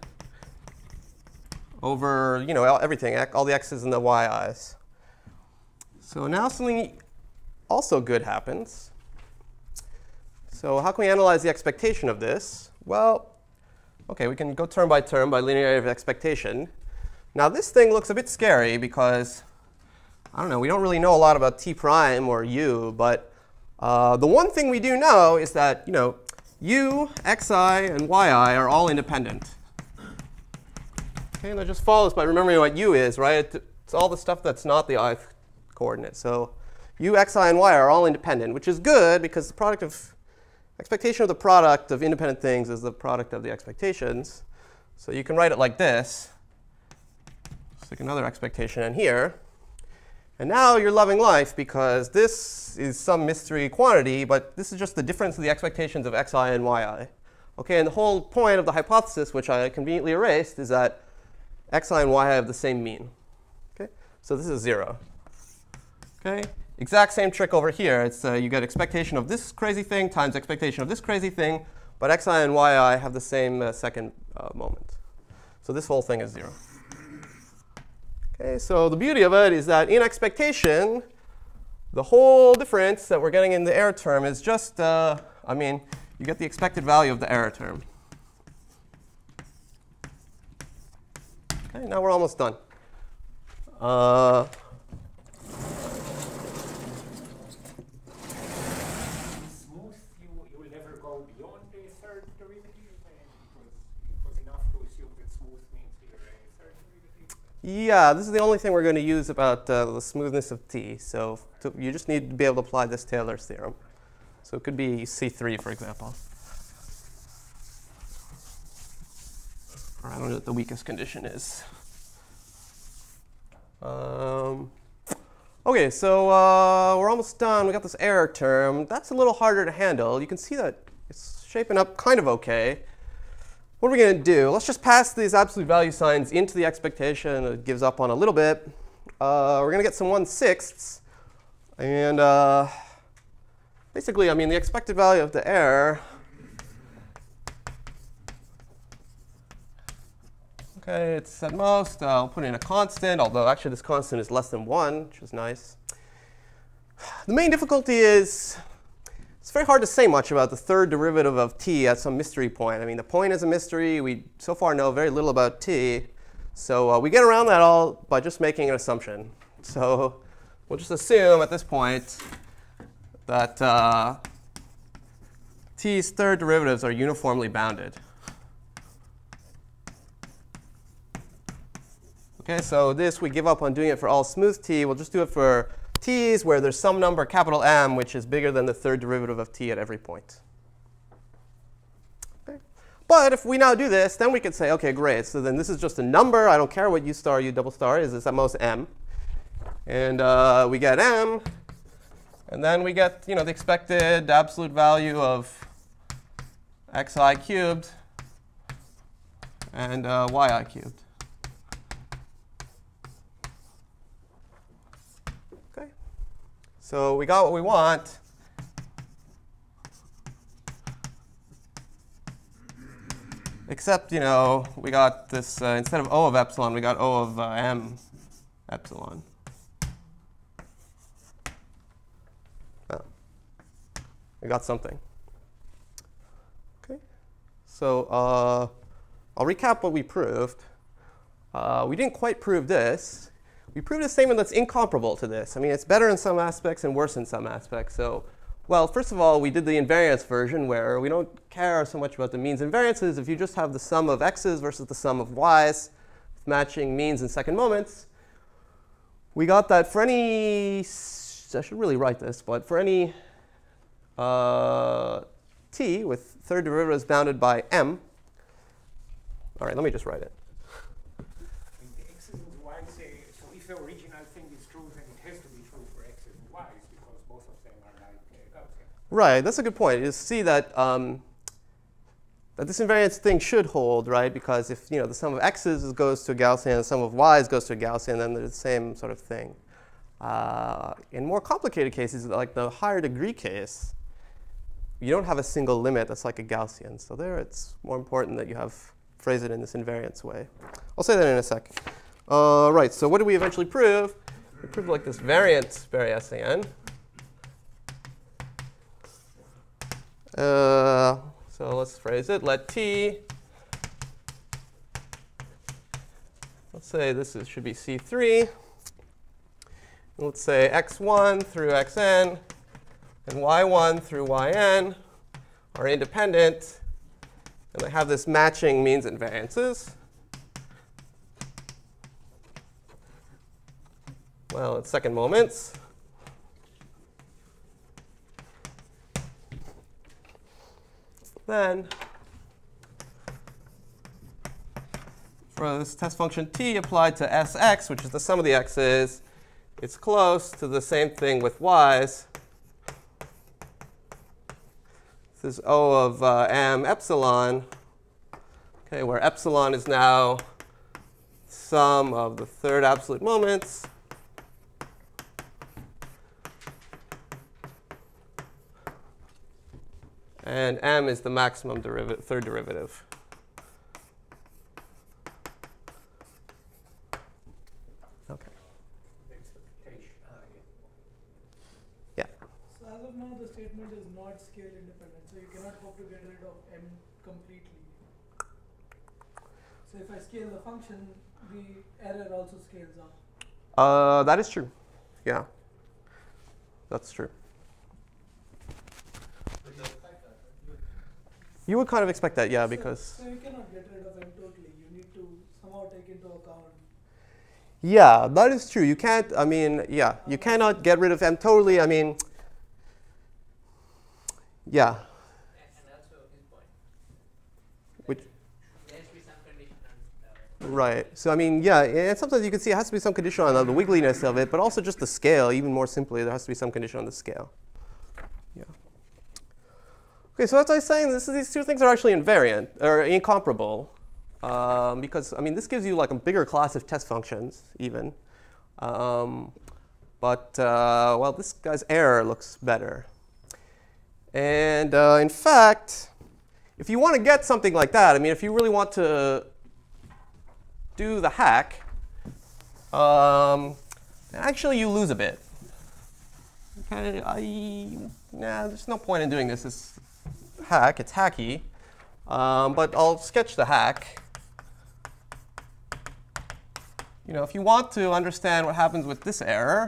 over everything, all the x's and the yi's. So now something also good happens. So how can we analyze the expectation of this? Well, OK, we can go term by linearity of expectation. Now this thing looks a bit scary because, I don't know, we don't really know a lot about t prime or u. But the one thing we do know is that u, xi, and yi are all independent. Okay, and that just follows by remembering what u is, right? It's all the stuff that's not the ith coordinate. So u, xi, and y are all independent, which is good because the product of expectation of the product of independent things is the product of the expectations. So you can write it like this. Stick another expectation in here. And now you're loving life because this is some mystery quantity, but this is just the difference of the expectations of xi and yi. Okay, and the whole point of the hypothesis, which I conveniently erased, is that xi and yi have the same mean. Okay, so this is 0. Okay, exact same trick over here. It's you get expectation of this crazy thing times expectation of this crazy thing, but xi and yi have the same second moment. So this whole thing is 0. Okay, so the beauty of it is that in expectation, the whole difference that we're getting in the error term is just, you get the expected value of the error term. Okay, now we're almost done. Smooth, you will never go beyond the third derivative, because it was enough to assume that smooth means here a third derivative. Yeah, this is the only thing we're going to use about the smoothness of t. So you just need to be able to apply this Taylor's theorem. So it could be C3, for example. Or I don't know what the weakest condition is. OK, so we're almost done. We got this error term. That's a little harder to handle. You can see that it's shaping up kind of OK. What are we going to do? Let's just pass these absolute value signs into the expectation. It gives up on a little bit. We're going to get some 1/6. And basically, I mean, the expected value of the error. OK, it's at most. I'll put in a constant, although actually this constant is less than 1, which is nice. The main difficulty is it's very hard to say much about the third derivative of t at some mystery point. I mean, the point is a mystery. We so far know very little about t. So we get around that all by just making an assumption. So we'll just assume at this point that t's third derivatives are uniformly bounded. OK, so this, we give up on doing it for all smooth t. We'll just do it for t's where there's some number, capital M, which is bigger than the third derivative of t at every point. Okay. But if we now do this, then we could say, OK, great. So then this is just a number. I don't care what u star, u double star is. It's at most m. And we get m. And then we get the expected absolute value of xi cubed and yi cubed. So we got what we want. Except, we got this, instead of O of epsilon, we got O of m epsilon. Oh. We got something. OK. So I'll recap what we proved. We didn't quite prove this. We proved a statement that's incomparable to this. I mean, it's better in some aspects and worse in some aspects. So, well, first of all, we did the invariance version where we don't care so much about the means and variances. If you just have the sum of x's versus the sum of y's, matching means and second moments, we got that for any, I should really write this, but for any t with third derivatives bounded by m. All right, let me just write it. If the original thing is true, then it has to be true for x's and y's because both of them are like Gaussian. Right, that's a good point. You see that that this invariance thing should hold, right? Because if the sum of x's goes to a Gaussian and the sum of y's goes to a Gaussian, then they're the same sort of thing. In more complicated cases, like the higher degree case, you don't have a single limit that's like a Gaussian. So there, it's more important that you phrase it in this invariance way. I'll say that in a sec. Right, so what did we eventually prove? We proved like this variant variation. So let's phrase it. Let t, let's say this should be C3. Let's say x1 through xn and y1 through yn are independent. And they have this matching means and variances. Well, it's second moments. Then, for this test function t applied to Sx, which is the sum of the x's, it's close to the same thing with y's. This is O of m epsilon, okay, where epsilon is now sum of the third absolute moments. And m is the maximum third derivative. OK. Yeah. So as of now, the statement is not scale independent. So you cannot hope to get rid of m completely. So if I scale the function, the error also scales up. That is true. Yeah. That's true. You would kind of expect that, yeah, because. So you cannot get rid of m totally. You need to somehow take into account. Yeah, that is true. You can't, I mean, yeah, you cannot get rid of m totally. I mean, Yeah. And also his point. Which, There has to be some condition on right. So I mean, yeah, and sometimes you can see it has to be some condition on the wiggliness of it, but also just the scale. Even more simply, there has to be some condition on the scale. Yeah. Okay, so as I was saying, these two things are actually invariant or incomparable, because I mean this gives you like a bigger class of test functions even, well, this guy's error looks better. And in fact, if you want to get something like that, I mean, if you really want to do the hack, actually you lose a bit. Okay, there's no point in doing this. It's hack. It's hacky. But I'll sketch the hack. You know, if you want to understand what happens with this error,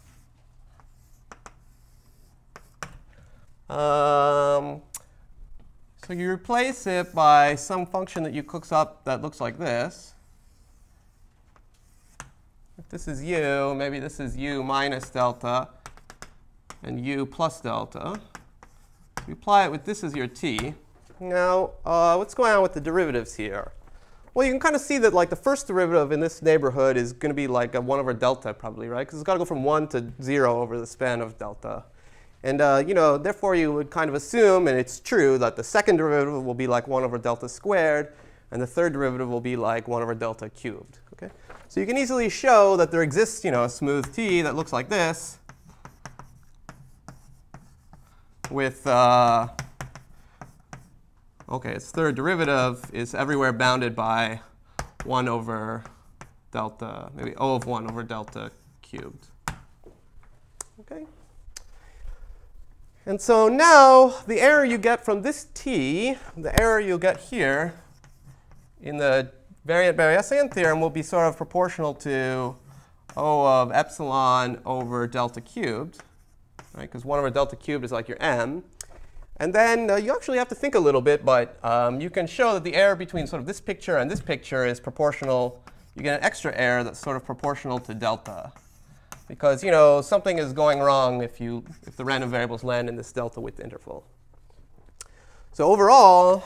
so you replace it by some function that you cook up that looks like this. If this is u, maybe this is u minus delta and u plus delta. You apply it with this as your t. Now, what's going on with the derivatives here? Well, you can kind of see that like the first derivative in this neighborhood is going to be like a 1 over delta probably, right? Because it's got to go from 1 to 0 over the span of delta. And you know, therefore, you would kind of assume, and it's true, that the second derivative will be like 1 over delta squared, and the third derivative will be like 1 over delta cubed. Okay? So you can easily show that there exists, you know, a smooth t that looks like this, with its third derivative is everywhere bounded by 1 over delta, maybe O of 1 over delta cubed. Okay. And so now the error you get from this t, the error you'll get here in the Variant-Bayesian theorem will be sort of proportional to O of epsilon over delta cubed, right? Because 1 over delta cubed is like your m. And then you actually have to think a little bit, but you can show that the error between sort of this picture and this picture is proportional. You get an extra error that's sort of proportional to delta. Because you know something is going wrong if the random variables land in this delta width interval. So overall,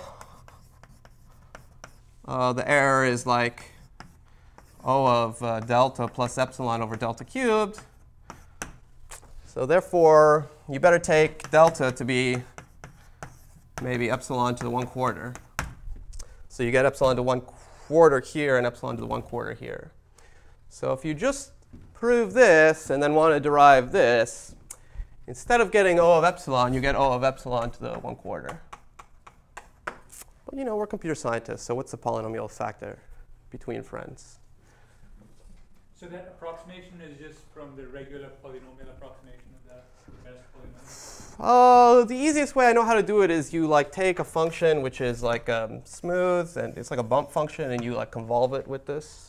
the error is like O of delta plus epsilon over delta cubed. So therefore, you better take delta to be maybe epsilon to the 1/4. So you get epsilon to 1/4 here and epsilon to the 1/4 here. So if you just prove this and then want to derive this, instead of getting O of epsilon, you get O of epsilon to the 1/4. But you know, we're computer scientists, so what's the polynomial factor between friends? So that approximation is just from the regular polynomial approximation of the best polynomial? The easiest way I know how to do it is you like take a function which is like smooth, and it's like a bump function, and you like convolve it with this.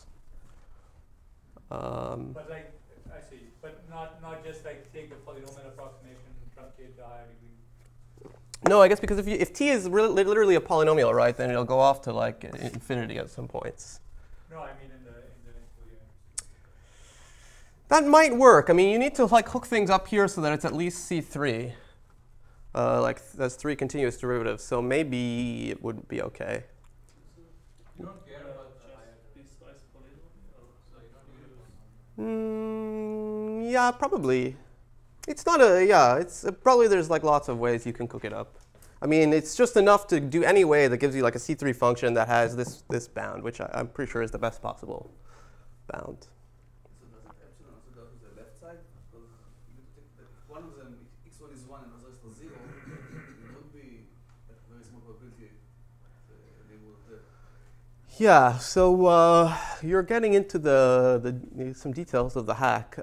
But like, I see, but not just like take the polynomial approximation, truncate diagonally. No, I guess because if t is literally a polynomial, right, then it'll go off to like infinity at some points. No, I mean in the Fourier. That might work. I mean, you need to like hook things up here so that it's at least C3. Like that's 3 continuous derivatives, so maybe it would be okay. You don't care about piecewise polynomial, so you don't use. Yeah, probably. It's not a, yeah, it's probably there's like lots of ways you can cook it up. I mean, it's just enough to do any way that gives you like a C3 function that has this bound, which I'm pretty sure is the best possible bound. So does it epsilon also go to the left side? Because you take that one of them, x1 is 1 and the other is 0, it would be a very small probability they will there. Yeah, so you're getting into some details of the hack.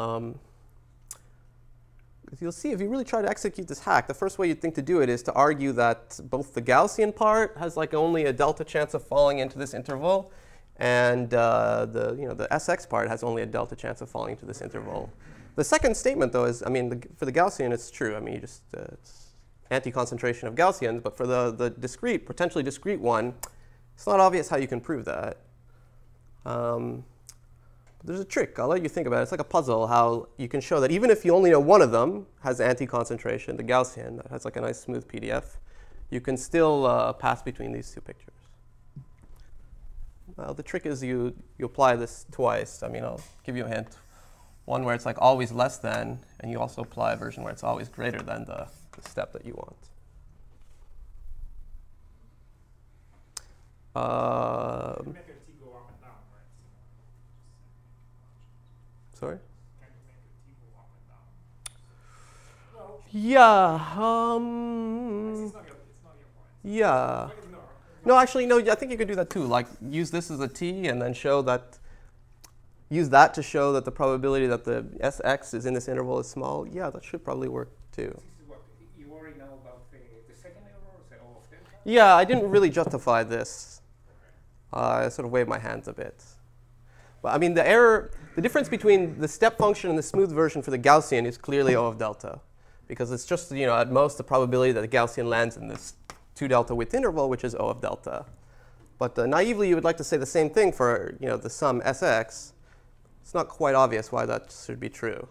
You'll see if you really try to execute this hack, the first way you'd think to do it is to argue that both the Gaussian part has like only a delta chance of falling into this interval, and the SX part has only a delta chance of falling into this interval. The second statement, though, is, I mean, for the Gaussian, it's true. I mean, you just it's anti-concentration of Gaussians, but for the discrete, potentially discrete one, it's not obvious how you can prove that. there's a trick. I'll let you think about it. It's like a puzzle how you can show that even if you only know one of them has anti-concentration, the Gaussian, that has like a nice smooth PDF, you can still pass between these two pictures. Well, the trick is you apply this twice. I mean, I'll give you a hint. One where it's like always less than, and you also apply a version where it's always greater than the step that you want. Can you make a t go up and down, right? Sorry? Can you make a t go up and down? Well, Yeah. it's not your point. Yeah. But ignore. No, actually, no. I think you could do that too. Like use this as a t, and then show that. Use that to show that the probability that the Sx is in this interval is small. Yeah, that should probably work too. This is what you already know about the second error, the O of delta? Yeah, I didn't really justify this. I sort of waved my hands a bit. But I mean, the difference between the step function and the smooth version for the Gaussian is clearly O of delta, because it's just, at most the probability that the Gaussian lands in this 2 delta width interval, which is O of delta. But naively, you would like to say the same thing for, the sum Sx. It's not quite obvious why that should be true.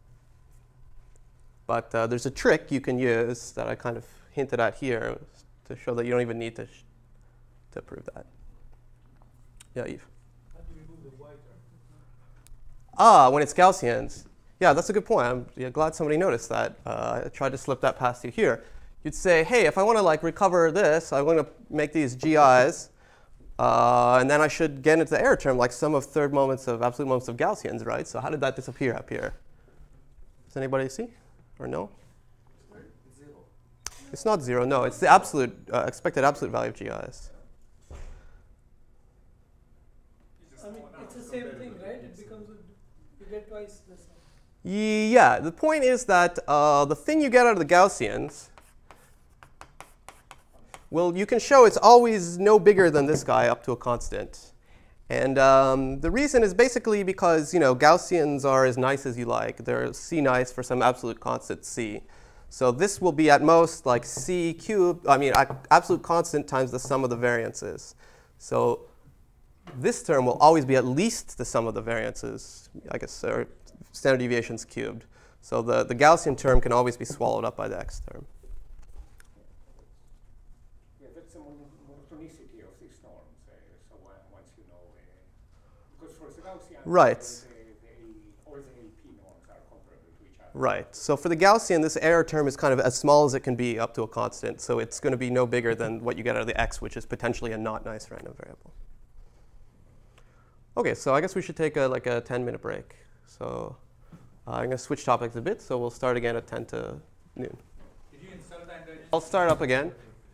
But there's a trick you can use that I kind of hinted at here to show that you don't even need to prove that. Yeah, Eve? How do you remove the y term? When it's Gaussians. Yeah, that's a good point. I'm glad somebody noticed that. I tried to slip that past you here. You'd say, hey, if I want to recover this, I want to make these GIs. And then I should get into the error term, like sum of third moments of absolute moments of Gaussians, right? So how did that disappear up here? Does anybody see or no? It's 0. It's not 0, no. It's the absolute expected absolute value of GIs. I mean, it's the same thing, right? It becomes, you get twice the sum. Yeah, the point is that the thing you get out of the Gaussians, well, you can show it's always no bigger than this guy up to a constant. And the reason is basically because Gaussians are as nice as you like. They're C nice for some absolute constant C. So this will be at most like C cubed, absolute constant times the sum of the variances. So this term will always be at least the sum of the variances, I guess, or standard deviations cubed. So the Gaussian term can always be swallowed up by the x term. Yeah, that's the monotonicity of these norms. So once you know, because for the Gaussian, Right. all the AP norms are comparable to each other. Right. So for the Gaussian, this error term is kind of as small as it can be up to a constant. So it's going to be no bigger than what you get out of the x, which is potentially a not nice random variable. OK, so I guess we should take a 10-minute break. So I'm going to switch topics a bit. So we'll start again at 10 to noon. Did you install the Invariance? I'll start up again.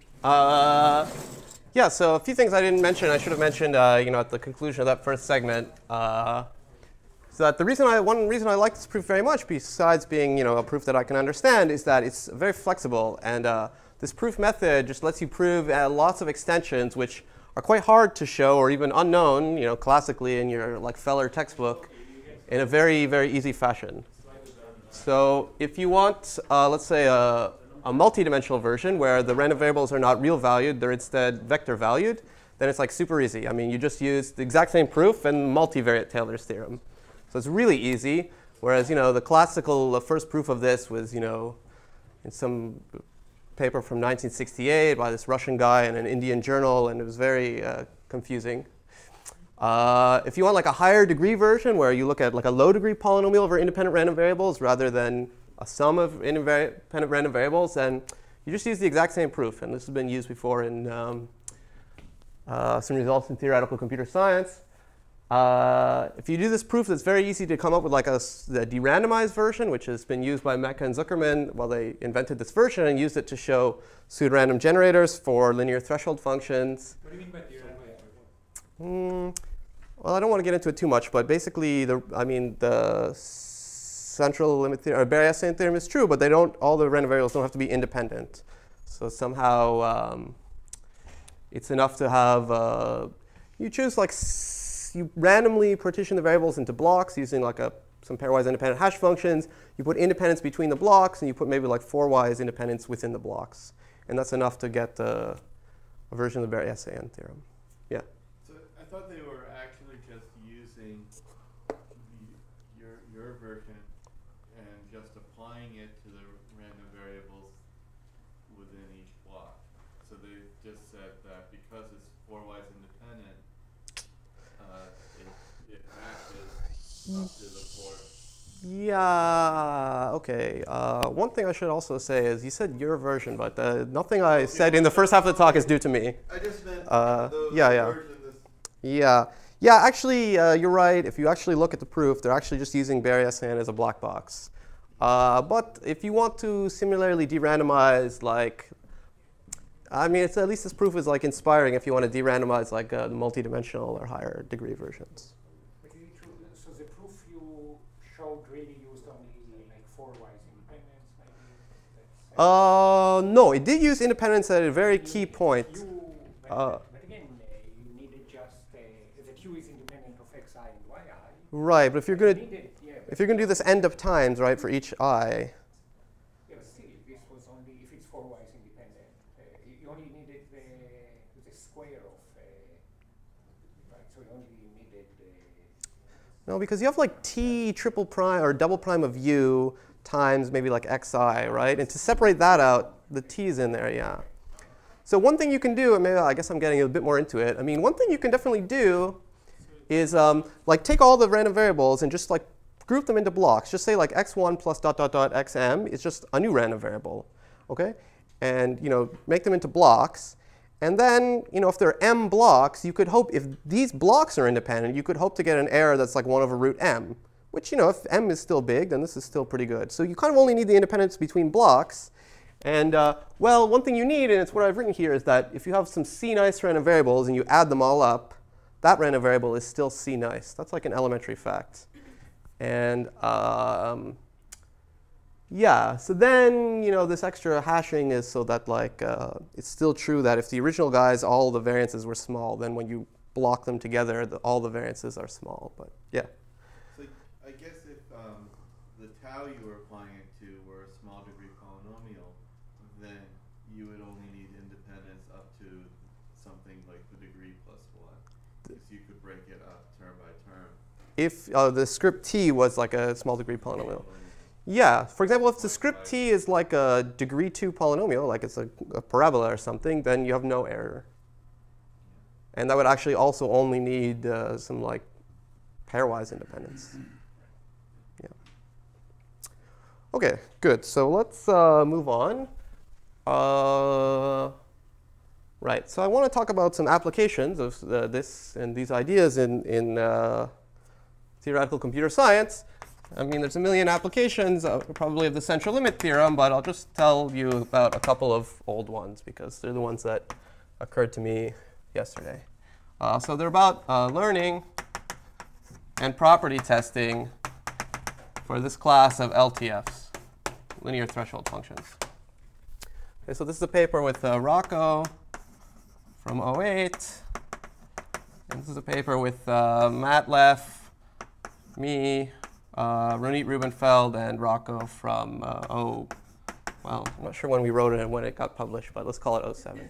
Yeah, so a few things I didn't mention, I should have mentioned at the conclusion of that first segment. So that one reason I like this proof very much, besides being a proof that I can understand, is that it's very flexible. And this proof method just lets you prove lots of extensions, which are quite hard to show or even unknown, classically in your Feller textbook, in a very, very easy fashion. So if you want, let's say, a multidimensional version where the random variables are not real valued, they're instead vector valued, then it's super easy. I mean, you just use the exact same proof and multivariate Taylor's theorem. So it's really easy. Whereas, the first proof of this was, in some paper from 1968 by this Russian guy in an Indian journal, and it was very confusing. If you want a higher degree version where you look at a low degree polynomial over independent random variables rather than a sum of independent random variables, then you just use the exact same proof. And this has been used before in some results in theoretical computer science. If you do this proof, it's very easy to come up with the derandomized version, which has been used by Mecca and Zuckerman while they invented this version and used it to show pseudorandom generators for linear threshold functions. What do you mean by derandomized? Well, I don't want to get into it too much, but basically, the Central Limit Theorem, or Bayesian theorem is true, but all the random variables don't have to be independent. So somehow, it's enough to have, you choose you randomly partition the variables into blocks using some pairwise independent hash functions. You put independence between the blocks, and you put maybe 4-wise independence within the blocks. And that's enough to get a version of the Bayesian theorem. Yeah? So I thought they were actually just using and just applying it to the random variables within each block. So they just said that because it's four-wise independent, it matches up to the four. Yeah, okay. One thing I should also say is you said your version, but nothing I said in the first half of the talk is due to me. I just meant yeah. version this. Yeah, actually, you're right. If you actually look at the proof, they're actually just using Bayesian as a black box. But if you want to similarly de-randomize, like, I mean, it's, at least this proof is like inspiring if you want to de-randomize like the multidimensional or higher degree versions. But is it true? So the proof you showed really used only like four-wise independence, maybe? No, it did use independence at a very key point. But again, you needed just the Q is independent of xi and yi. Right, but if you're going to do this end of times, right, for each I. Yeah, but still, this was only if it's four-wise independent. You only needed the square of right. So you only needed. No, because you have like t triple prime or double prime of u times maybe like xi, right? And to separate that out, the t is in there, yeah. So one thing you can do, and maybe I guess I'm getting a bit more into it. I mean, one thing you can definitely do is like take all the random variables and just like group them into blocks. Just say like x1 plus dot dot dot xm is just a new random variable, okay? And make them into blocks. And then if there are m blocks, you could hope if these blocks are independent, you could hope to get an error that's like 1 over root m, which if m is still big, then this is still pretty good. So you kind of only need the independence between blocks. And well, one thing you need, and it's what I've written here, is that if you have some C nice random variables and you add them all up, that random variable is still C nice. That's like an elementary fact. And yeah, so then this extra hashing is so that like it's still true that if the original guys, all the variances were small, then when you block them together, all the variances are small. But yeah. So I guess if the tau you were applying it to were a small degree polynomial, then you would only need independence up to something like the degree plus 1. Because you could break it up term by term. If the script t was like a small degree polynomial. Yeah, for example, if the script t is like a degree 2 polynomial, like it's a parabola or something, then you have no error. And that would actually also only need some like pairwise independence. Yeah. OK, good. So let's move on. Right, so I want to talk about some applications of this and these ideas in theoretical computer science. I mean, there's a million applications probably of the central limit theorem, but I'll just tell you about a couple of old ones because they're the ones that occurred to me yesterday. So they're about learning and property testing for this class of LTFs, linear threshold functions. Okay, so this is a paper with Rocco from 2008. And this is a paper with Matt Leff, me, Ronit Rubenfeld, and Rocco from, well, I'm not sure when we wrote it and when it got published, but let's call it 07.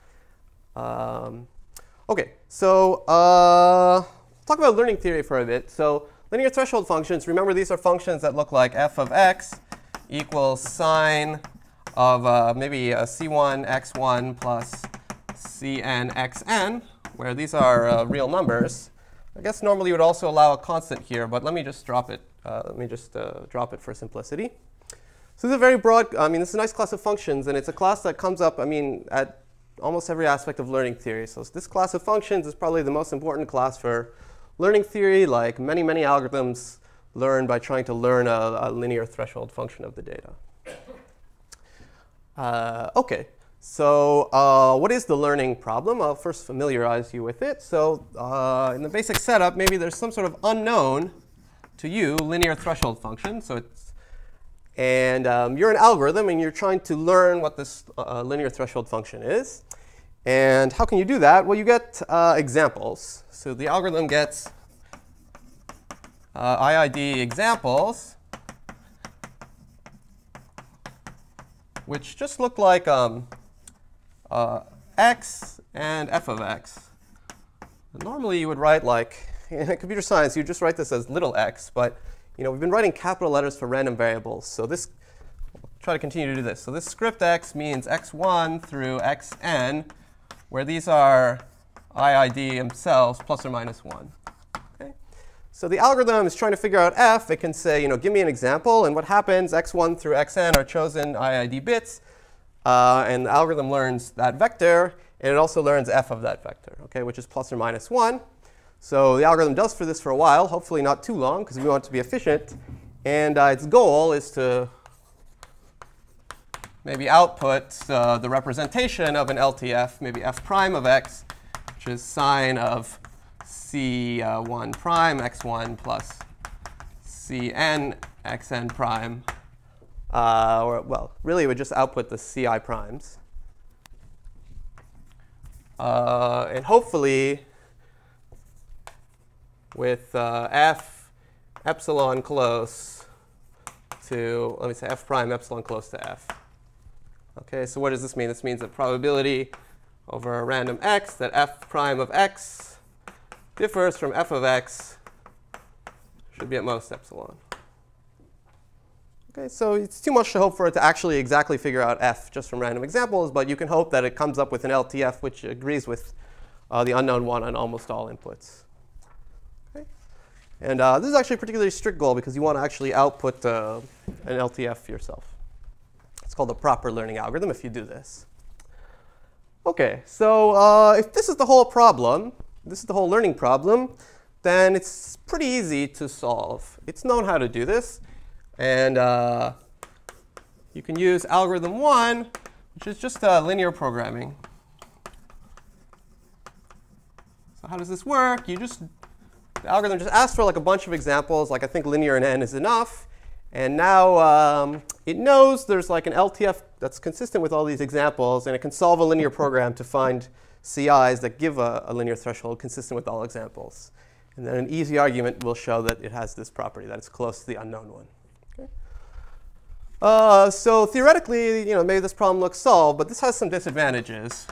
OK, so talk about learning theory for a bit. So linear threshold functions, remember these are functions that look like f of x equals sine of maybe a c1 x1 plus cn xn, where these are real numbers. I guess normally you would also allow a constant here, but let me just drop it. Drop it for simplicity. So this is a very broad, I mean, this is a nice class of functions, and it's a class that comes up, I mean, at almost every aspect of learning theory. So this class of functions is probably the most important class for learning theory, like many, many algorithms learn by trying to learn a linear threshold function of the data. OK, so what is the learning problem? I'll first familiarize you with it. So in the basic setup, maybe there's some sort of unknown to you linear threshold function. So it's, and you're an algorithm, and you're trying to learn what this linear threshold function is. And how can you do that? Well, you get examples. So the algorithm gets IID examples, which just look like x and f of x. And normally, you would write like, in computer science, you just write this as little x. But we've been writing capital letters for random variables. So this, I'll try to continue to do this. So this script x means x1 through xn, where these are IID themselves plus or minus 1. Okay? So the algorithm is trying to figure out f. It can say, give me an example. And what happens, x1 through xn are chosen IID bits. And the algorithm learns that vector. And it also learns f of that vector, okay, which is plus or minus 1. So the algorithm does for this for a while, hopefully not too long, because we want it to be efficient. And its goal is to maybe output the representation of an LTF, maybe f prime of x, which is sine of c1 prime x1 plus cn xn prime. Well, really, it would just output the ci primes. And hopefully, with f epsilon close to, let me say, f prime epsilon close to f. OK, so what does this mean? This means that probability over a random x that f prime of x differs from f of x should be at most epsilon. OK, so it's too much to hope for it to actually exactly figure out f just from random examples, but you can hope that it comes up with an LTF which agrees with the unknown one on almost all inputs. Okay? And this is actually a particularly strict goal because you want to actually output an LTF yourself. It's called the proper learning algorithm if you do this. OK, so if this is the whole problem, this is the whole learning problem, then it's pretty easy to solve. It's known how to do this. And you can use algorithm 1, which is just linear programming. So how does this work? The algorithm just asks for like a bunch of examples. Like I think linear in n is enough. And now it knows there's like an LTF that's consistent with all these examples. And it can solve a linear program to find CIs that give a linear threshold consistent with all examples. And then an easy argument will show that it has this property, that it's close to the unknown one. So theoretically, maybe this problem looks solved, but this has some disadvantages.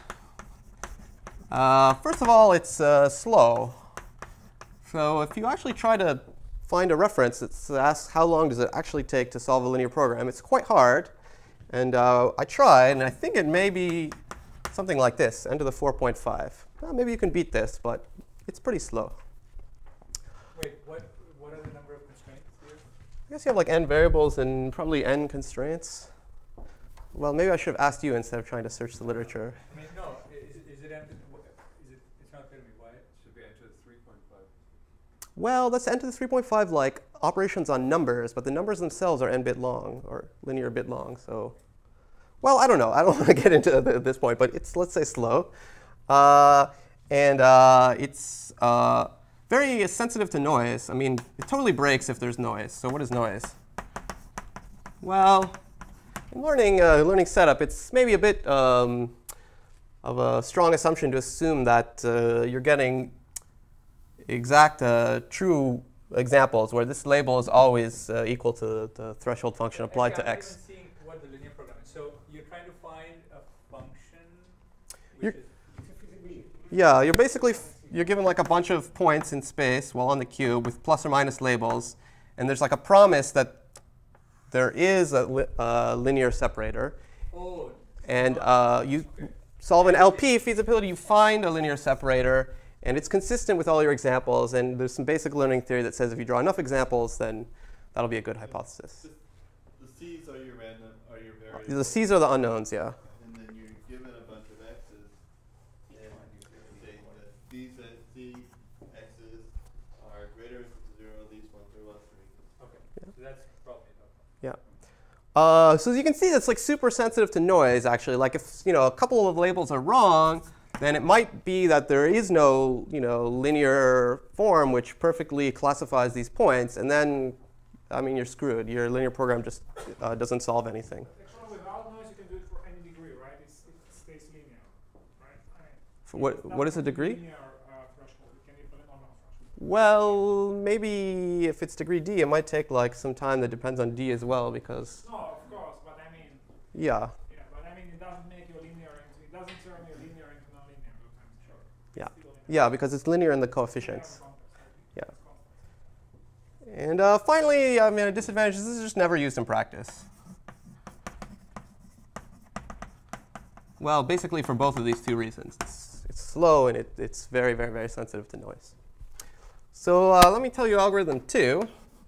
First of all, it's slow. So if you actually try to find a reference that asks how long does it actually take to solve a linear program, it's quite hard. And I tried, and I think it may be something like this, n to the 4.5. Well, maybe you can beat this, but it's pretty slow. Wait, what are the number of constraints here? I guess you have like n variables and probably n constraints. Well, maybe I should have asked you instead of trying to search the literature. I mean, no. Is it n? It's not clear to me why. It should be n to the 3.5. Well, that's n to the 3.5 like operations on numbers, but the numbers themselves are n bit long or linear bit long. So, well, I don't know. I don't want to get into this point, but it's, let's say, slow. It's very sensitive to noise. I mean, it totally breaks if there's noise. So what is noise? Well, in learning setup, it's maybe a bit of a strong assumption to assume that you're getting exact true examples where this label is always equal to the threshold function applied to x. I'm seeing what the linear program is. So you're trying to find a function which is yeah, you're given like a bunch of points in space while on the cube with plus or minus labels. And there's like a promise that there is a linear separator. Oh. And you solve an LP feasibility, you find a linear separator. And it's consistent with all your examples. And there's some basic learning theory that says if you draw enough examples, then that'll be a good hypothesis. The C's are your random, are your variables. The C's are the unknowns, yeah. And then you're given a bunch of x's, and you say that these C x's are greater than 0, these ones are less than equal. OK. Yeah. So that's probably helpful. Yeah. So as you can see, it's like super sensitive to noise, actually. Like if a couple of labels are wrong, then it might be that there is no linear form which perfectly classifies these points. And then, I mean, you're screwed. Your linear program just doesn't solve anything. Actually, without noise, you can do it for any degree, right? It stays linear, right? For what is a degree? Linear threshold. You can even on threshold. Well, maybe if it's degree d, it might take like some time that depends on d as well, because. No, of course, but I mean. Yeah. Yeah, but I mean, it doesn't make you linear. It doesn't turn you linear into nonlinear. Yeah. Yeah, because it's linear in the coefficients. Yeah. And finally, I mean, a disadvantage is this is just never used in practice. Well, basically for both of these two reasons. It's slow and it's very, very, very sensitive to noise. So let me tell you algorithm 2.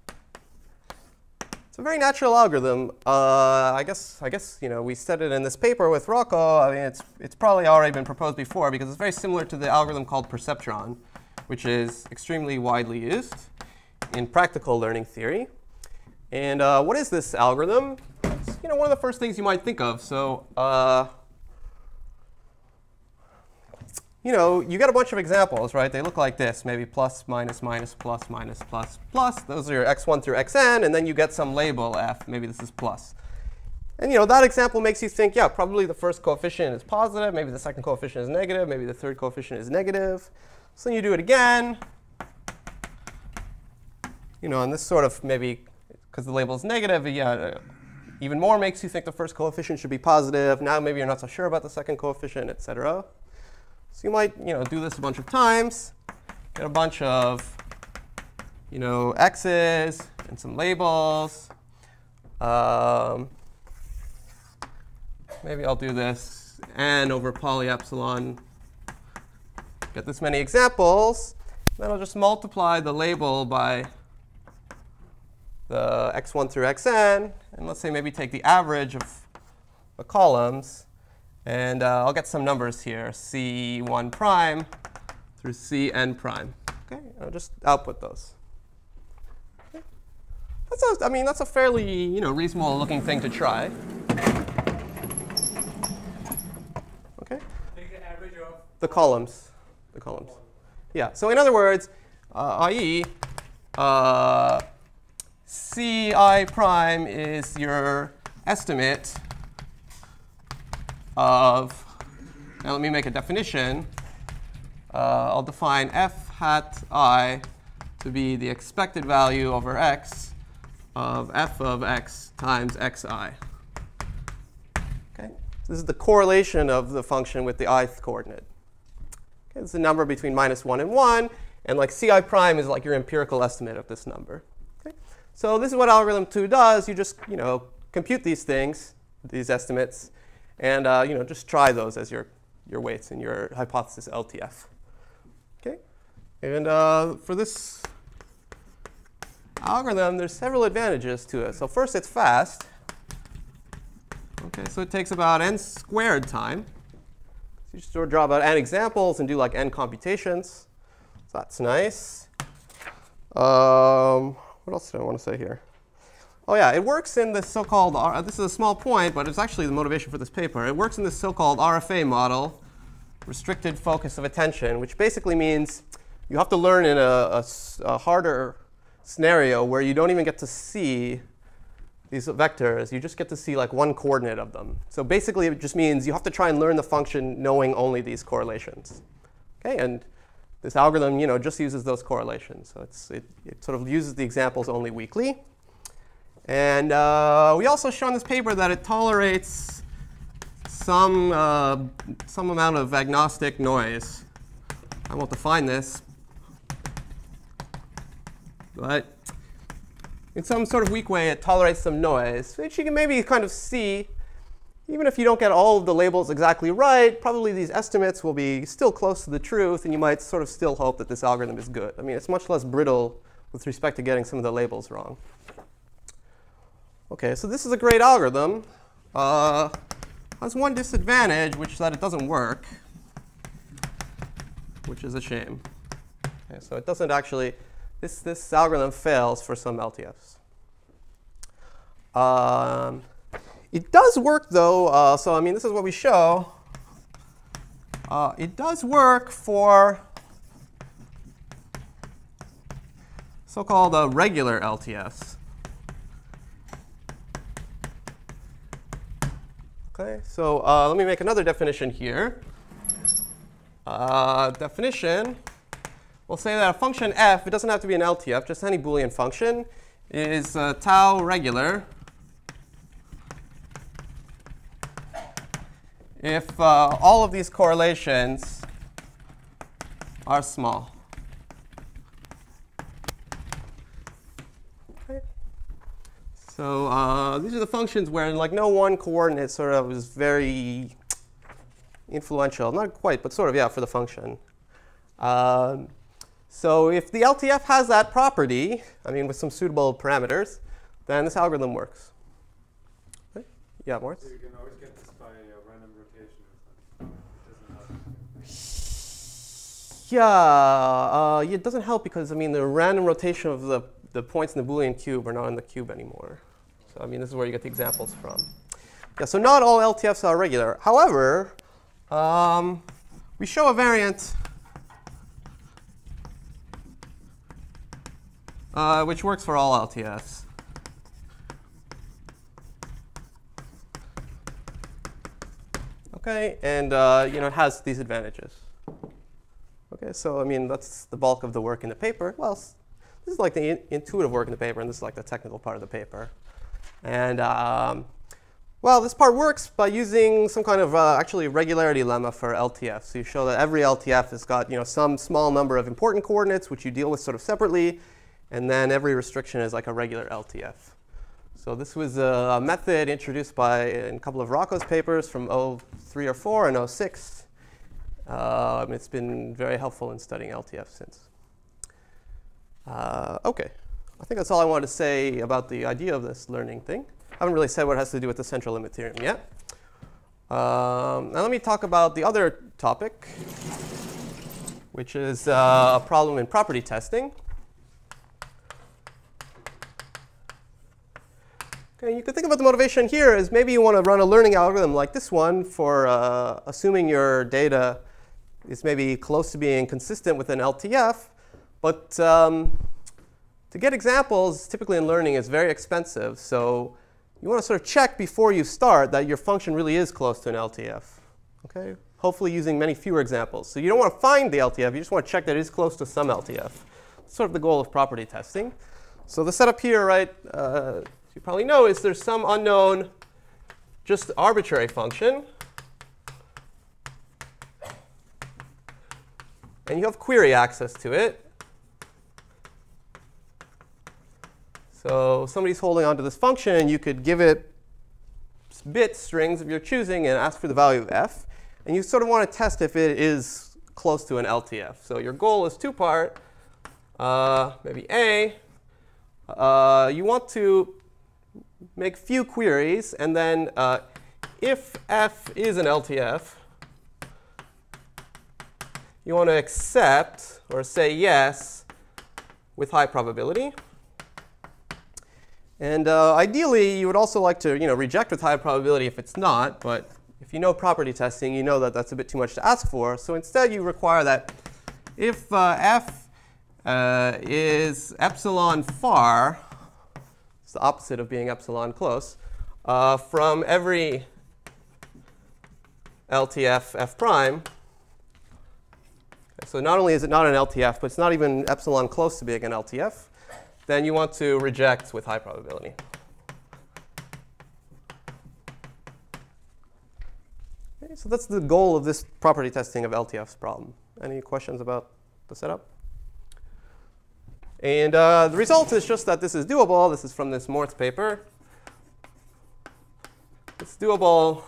It's a very natural algorithm. I guess we said it in this paper with Rocco. I mean, it's probably already been proposed before because it's very similar to the algorithm called perceptron, which is extremely widely used in practical learning theory. And what is this algorithm? It's one of the first things you might think of. So you get a bunch of examples, right? They look like this, maybe plus, minus, minus, plus, minus, plus, plus. Those are your x1 through xn, and then you get some label f. Maybe this is plus. And that example makes you think, yeah, probably the first coefficient is positive, maybe the second coefficient is negative, maybe the third coefficient is negative. So then you do it again. And this sort of maybe, because the label is negative, yeah, even more makes you think the first coefficient should be positive. Now maybe you're not so sure about the second coefficient, et cetera. So you might do this a bunch of times, get a bunch of x's and some labels. Maybe I'll do this n over poly epsilon. Get this many examples. Then I'll just multiply the label by the x1 through xn. And let's say maybe take the average of the columns. And I'll get some numbers here, C1 prime through Cn prime. Okay, I'll just output those. Okay. That's a fairly reasonable looking thing to try. Okay. Take the average of the columns. The columns. Yeah. So in other words, i.e., Ci prime is your estimate of, now let me make a definition. I'll define f hat I to be the expected value over x of f of x times xi. Okay? This is the correlation of the function with the ith coordinate. Okay, it's a number between -1 and 1. And like Ci prime is like your empirical estimate of this number. Okay? So this is what algorithm 2 does. You just compute these things, these estimates. And just try those as your weights in your hypothesis LTF. Okay? And for this algorithm, there's several advantages to it. So first, it's fast. Okay, so it takes about n squared time. So you just sort of draw about n examples and do like n computations. So that's nice. What else did I want to say here? Oh yeah, it works in this so-called, this is a small point, but it's actually the motivation for this paper. It works in this so-called RFA model, restricted focus of attention, which basically means you have to learn in a harder scenario where you don't even get to see these vectors. You just get to see like one coordinate of them. So basically, it just means you have to try and learn the function knowing only these correlations. Okay, and this algorithm just uses those correlations. So it sort of uses the examples only weakly. And we also show in this paper that it tolerates some amount of agnostic noise. I won't define this, but in some sort of weak way, it tolerates some noise, which you can maybe kind of see. Even if you don't get all of the labels exactly right, probably these estimates will be still close to the truth, and you might sort of still hope that this algorithm is good. I mean, it's much less brittle with respect to getting some of the labels wrong. OK, so this is a great algorithm. Has one disadvantage, which is that it doesn't work, which is a shame. Okay, so it doesn't actually, this algorithm fails for some LTFs. It does work, though. So I mean, this is what we show. It does work for so-called regular LTFs. Okay, so let me make another definition here. Definition, we'll say that a function f, it doesn't have to be an LTF, just any Boolean function, is tau regular if all of these correlations are small. So these are the functions where like no one coordinate sort of is very influential. Not quite, but sort of, yeah, for the function. So if the LTF has that property, I mean with some suitable parameters, then this algorithm works. Okay. Yeah, Moritz? So you can always get this by random rotation. It doesn't help. Yeah, it doesn't help because, I mean, the random rotation of the points in the Boolean cube are not in the cube anymore. So, I mean, this is where you get the examples from. Yeah, so not all LTFs are regular. However, we show a variant which works for all LTFs. Okay, and it has these advantages. Okay, so I mean that's the bulk of the work in the paper. Well, this is like the intuitive work in the paper, and this is like the technical part of the paper. And well, this part works by using some kind of actually regularity lemma for LTF. So you show that every LTF has got some small number of important coordinates which you deal with sort of separately, and then every restriction is like a regular LTF. So this was a method introduced in a couple of Rocco's papers from 03 or 04 and 06. It's been very helpful in studying LTF since. OK, I think that's all I wanted to say about the idea of this learning thing. I haven't really said what it has to do with the central limit theorem yet. Now let me talk about the other topic, which is a problem in property testing. Okay, you could think about the motivation here as maybe you want to run a learning algorithm like this one for assuming your data is maybe close to being consistent with an LTF. But to get examples, typically in learning, is very expensive. So you want to sort of check before you start that your function really is close to an LTF. Okay? Hopefully using many fewer examples. So you don't want to find the LTF. You just want to check that it is close to some LTF. That's sort of the goal of property testing. So the setup here, right, you probably know is there's some unknown, just arbitrary function. And you have query access to it. So somebody's holding onto this function, and you could give it bit strings of your choosing and ask for the value of f. And you sort of want to test if it is close to an LTF. So your goal is two-part. Maybe A. You want to make few queries, and then if f is an LTF, you want to accept or say yes with high probability. And ideally, you would also like to reject with high probability if it's not. But if you know property testing, you know that that's a bit too much to ask for. So instead, you require that if f is epsilon far, it's the opposite of being epsilon close, from every LTF f prime. So not only is it not an LTF, but it's not even epsilon close to being an LTF, then you want to reject with high probability. Okay, so that's the goal of this property testing of LTF's problem. Any questions about the setup? And the result is just that this is doable. This is from this Mort's paper. It's doable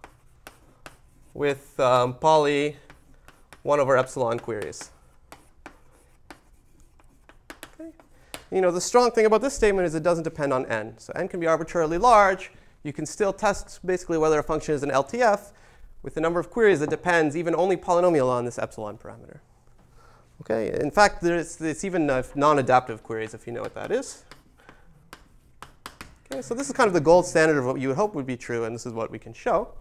with poly 1 over epsilon queries. Okay. The strong thing about this statement is it doesn't depend on n. So n can be arbitrarily large. You can still test basically whether a function is an LTF with the number of queries that depends even only polynomial on this epsilon parameter. Okay. In fact, it's even non-adaptive queries, if you know what that is. Okay, so this is kind of the gold standard of what you would hope would be true, and this is what we can show.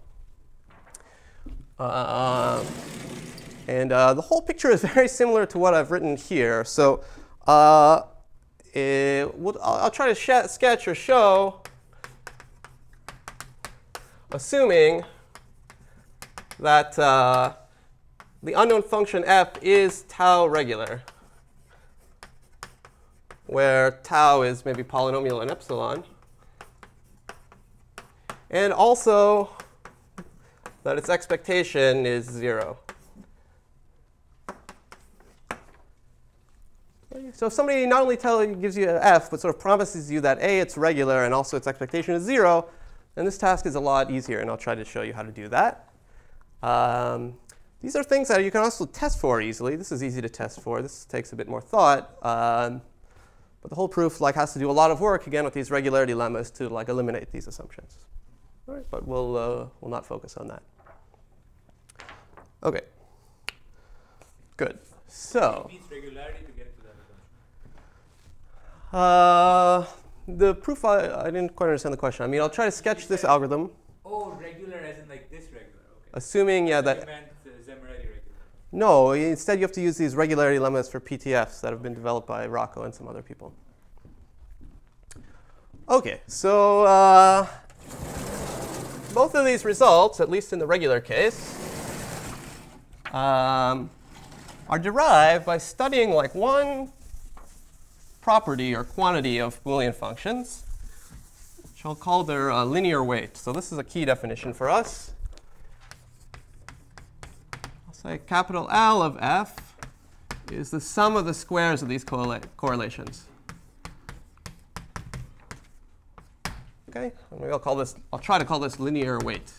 And the whole picture is very similar to what I've written here. So I'll try to sketch or show, assuming that the unknown function f is tau regular, where tau is maybe polynomial in epsilon, and also that its expectation is 0. So if somebody not only gives you an f, but sort of promises you that A, it's regular, and also its expectation is 0, then this task is a lot easier, and I'll try to show you how to do that. These are things that you can also test for easily. This is easy to test for. This takes a bit more thought. But the whole proof has to do a lot of work, again, with these regularity lemmas to eliminate these assumptions. All right, but we'll not focus on that. OK. Good. So it needs regularity to get to that assumption. The proof, I didn't quite understand the question. I mean, I'll try to sketch this algorithm. Oh, regular as in like this regular. OK. Assuming, yeah, that. You meant Zemretti regular. No, instead you have to use these regularity lemmas for PTFs that have been developed by Rocco and some other people. OK, so both of these results, at least in the regular case, are derived by studying one property or quantity of Boolean functions, which I'll call their linear weight. So this is a key definition for us. I'll say capital L of f is the sum of the squares of these correlations. Okay, and maybe I'll try to call this linear weight.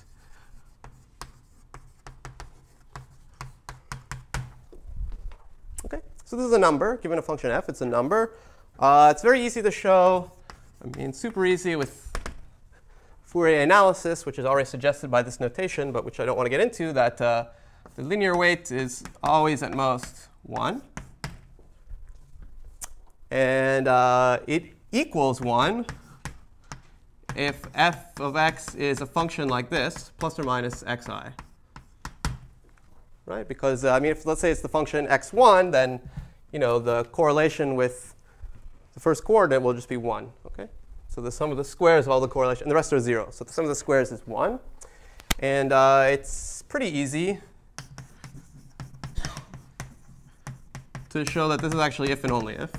Okay, so this is a number, given a function f, it's a number. It's very easy to show. I mean, super easy with Fourier analysis, which is already suggested by this notation, but which I don't want to get into, that the linear weight is always at most 1. And it equals 1 if f of x is a function like this, plus or minus xi. Right? Because, I mean, if let's say it's the function x1, then the correlation with the first coordinate will just be 1. Okay? So the sum of the squares of all the correlation, and the rest are 0. So the sum of the squares is 1. And it's pretty easy to show that this is actually if and only if.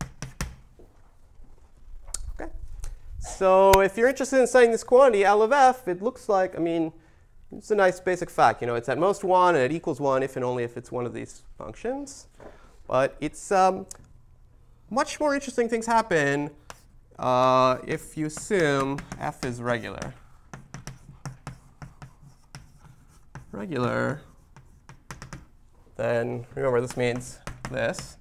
Okay. So if you're interested in studying this quantity, L of f, it looks like, I mean, it's a nice basic fact. It's at most 1, and it equals 1 if and only if it's one of these functions. But it's much more interesting things happen if you assume f is regular. Regular, then remember this means this.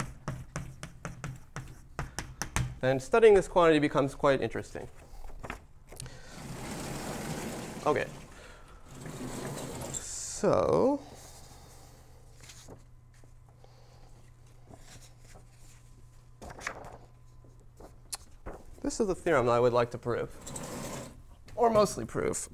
Then studying this quantity becomes quite interesting. OK. So this is the theorem that I would like to prove, or mostly prove.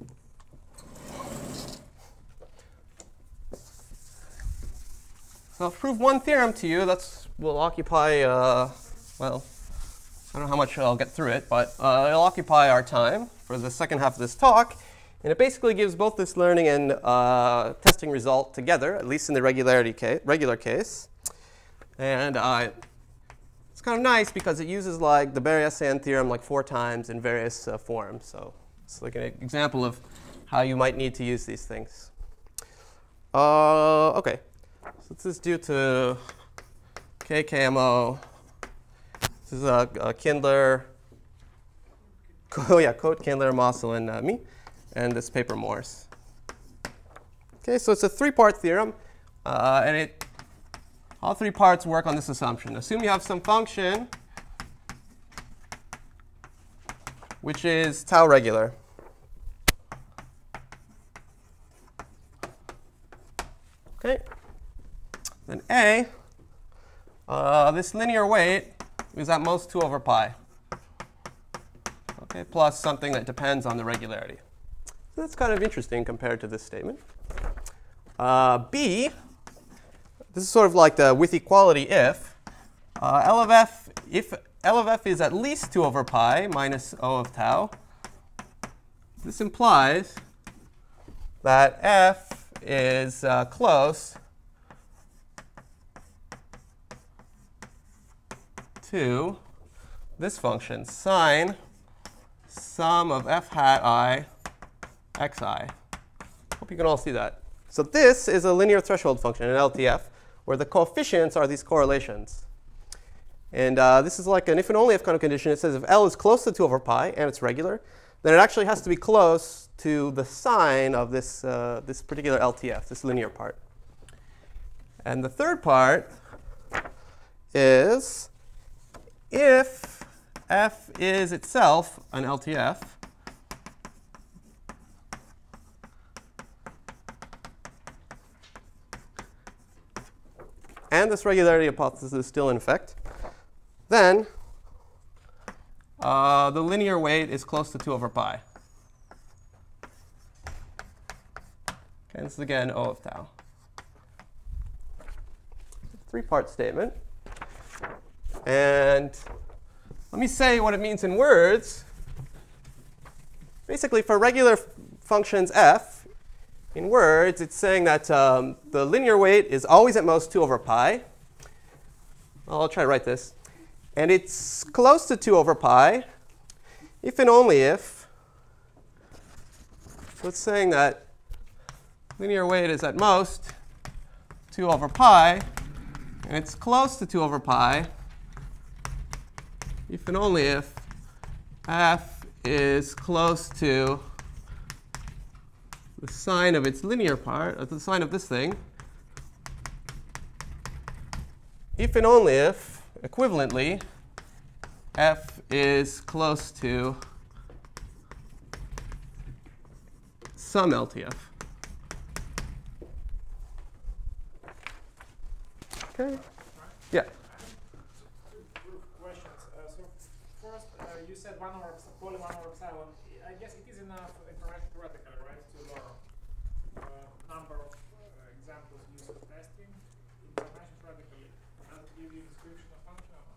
So I'll prove one theorem to you. That will occupy, well, I don't know how much I'll get through it, but it'll occupy our time for the second half of this talk. And it basically gives both this learning and testing result together, at least in the regular case. And it's kind of nice because it uses the Berry-Essayne theorem 4 times in various forms. So it's like an example of how you might need to use these things. OK. So this is due to KKMO. This is Kindler. Oh, yeah, Coate, Kindler, Mossel, and me. And this paper Morse. OK, so it's a 3-part theorem. And all 3 parts work on this assumption. Assume you have some function which is tau regular. OK. Then A, this linear weight is at most 2 over pi. OK, plus something that depends on the regularity. So that's kind of interesting compared to this statement. B, this is sort of like the with equality if L of f, if L of f is at least 2 over pi minus O of tau, this implies that f is close to this function, sine sum of f hat I xi. Hope you can all see that. So this is a linear threshold function, an LTF, where the coefficients are these correlations. And this is like an if and only if kind of condition. It says if L is close to 2 over pi and it's regular, then it actually has to be close to the sign of this, this particular LTF, this linear part. And the third part is if f is itself an LTF, and this regularity hypothesis is still in effect, then the linear weight is close to 2 over pi. And this is again O of tau. Three-part statement. And let me say what it means in words. Basically, for regular functions f, in words, it's saying that the linear weight is always at most 2 over pi. I'll try to write this. And it's close to 2 over pi if and only if. So it's saying that linear weight is at most 2 over pi, and it's close to 2 over pi if and only if f is close to the sign of its linear part, or the sign of this thing, if and only if, equivalently, f is close to some LTF. Okay. Yeah. Two questions. So first, you said 1 over poly 1 over epsilon. I guess it is enough information theoretically, right, to learn number of examples used for testing. Information theoretically, does it give you a description of function or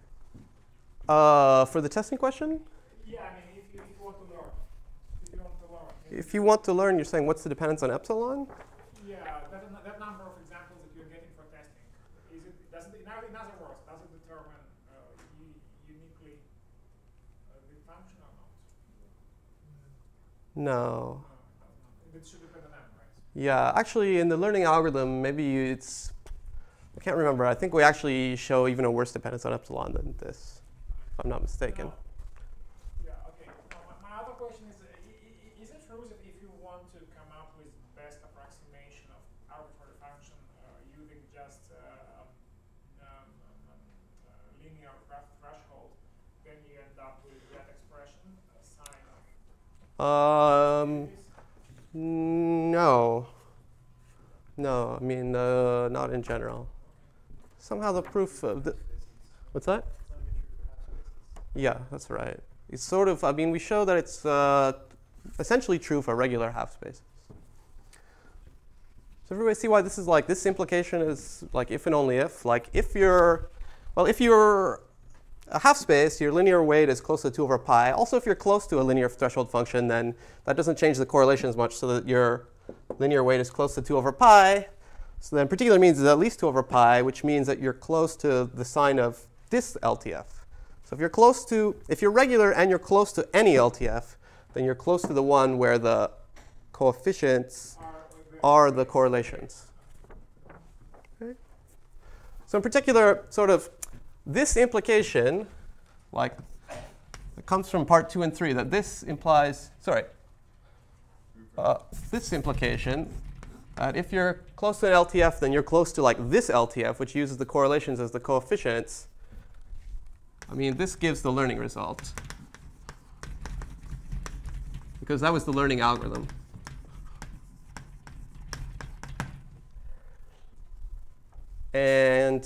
not? For the testing question? Yeah, I mean, if you want to learn. If you want to learn, you're saying what's the dependence on epsilon? Yeah, that number of examples that you're getting for testing, in other words, does it determine uniquely the function or not? No. It should depend on m, right? Yeah, actually, in the learning algorithm, maybe it's, I can't remember. I think we actually show even a worse dependence on epsilon than this, if I'm not mistaken. No. Yeah, okay. Now, my other question is it true that if you want to come up with best approximation of arbitrary function using just linear threshold, then you end up with that expression, sine of no. No, I mean, not in general. Somehow the proof of the, what's that? Yeah, that's right. It's sort of, I mean, we show that it's essentially true for regular half spaces. So everybody see why this is like, this implication is like if and only if. Like if you're, well, if you're a half space, your linear weight is close to 2 over pi. Also, if you're close to a linear threshold function, then that doesn't change the correlation as much, so that your linear weight is close to 2 over pi. So then particular means is at least 2 over pi, which means that you're close to the sign of this LTF. So if you're close to, if you're regular and you're close to any LTF, then you're close to the one where the coefficients are the correlations. Okay. So in particular, sort of this implication, like, it comes from part 2 and 3, that this implies, sorry, this implication, that if you're close to an LTF, then you're close to like this LTF, which uses the correlations as the coefficients. I mean, this gives the learning result, because that was the learning algorithm. And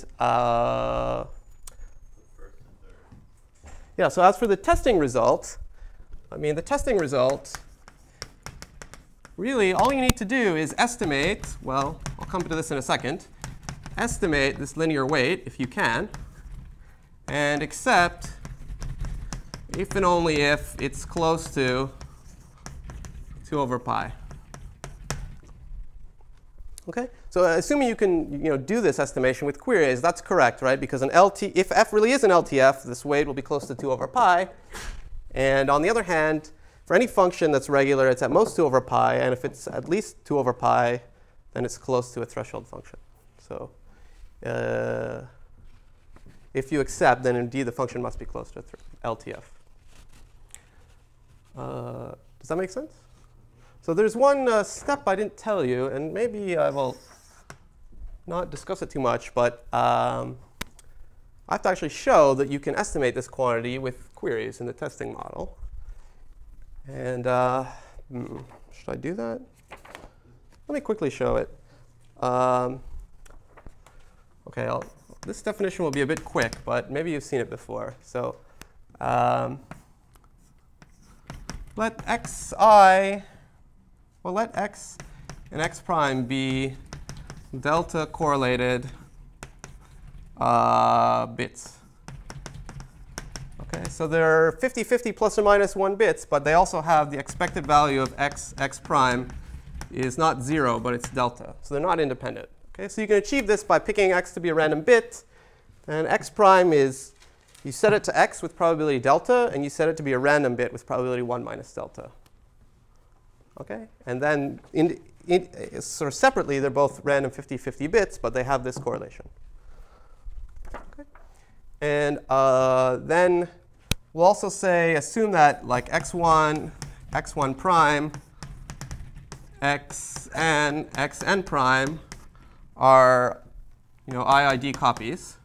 yeah, so as for the testing result, I mean, the testing result, really, all you need to do is estimate, well, I'll come to this in a second, estimate this linear weight, if you can, and accept if and only if it's close to 2 over pi. Okay? So assuming you can do this estimation with queries, that's correct, right? Because an if f really is an LTF, this weight will be close to 2 over pi. And on the other hand, for any function that's regular, it's at most 2 over pi. And if it's at least 2 over pi, then it's close to a threshold function. So if you accept, then indeed the function must be close to LTF. Does that make sense? So there's one step I didn't tell you, and maybe I will not discuss it too much, but I have to actually show that you can estimate this quantity with queries in the testing model. And should I do that? Let me quickly show it. OK, this definition will be a bit quick, but maybe you've seen it before. So let xi, well, let x and x prime be delta correlated bits. Okay, so they're 50-50 plus or minus 1 bits, but they also have the expected value of x prime is not 0, but it's delta. So they're not independent. Okay, so you can achieve this by picking x to be a random bit. And x prime is, you set it to x with probability delta, and you set it to be a random bit with probability 1 minus delta. Okay, and then sort of separately, they're both random 50-50 bits, but they have this correlation. Okay. And then we'll also say, assume that like x1 prime, xn prime are IID copies.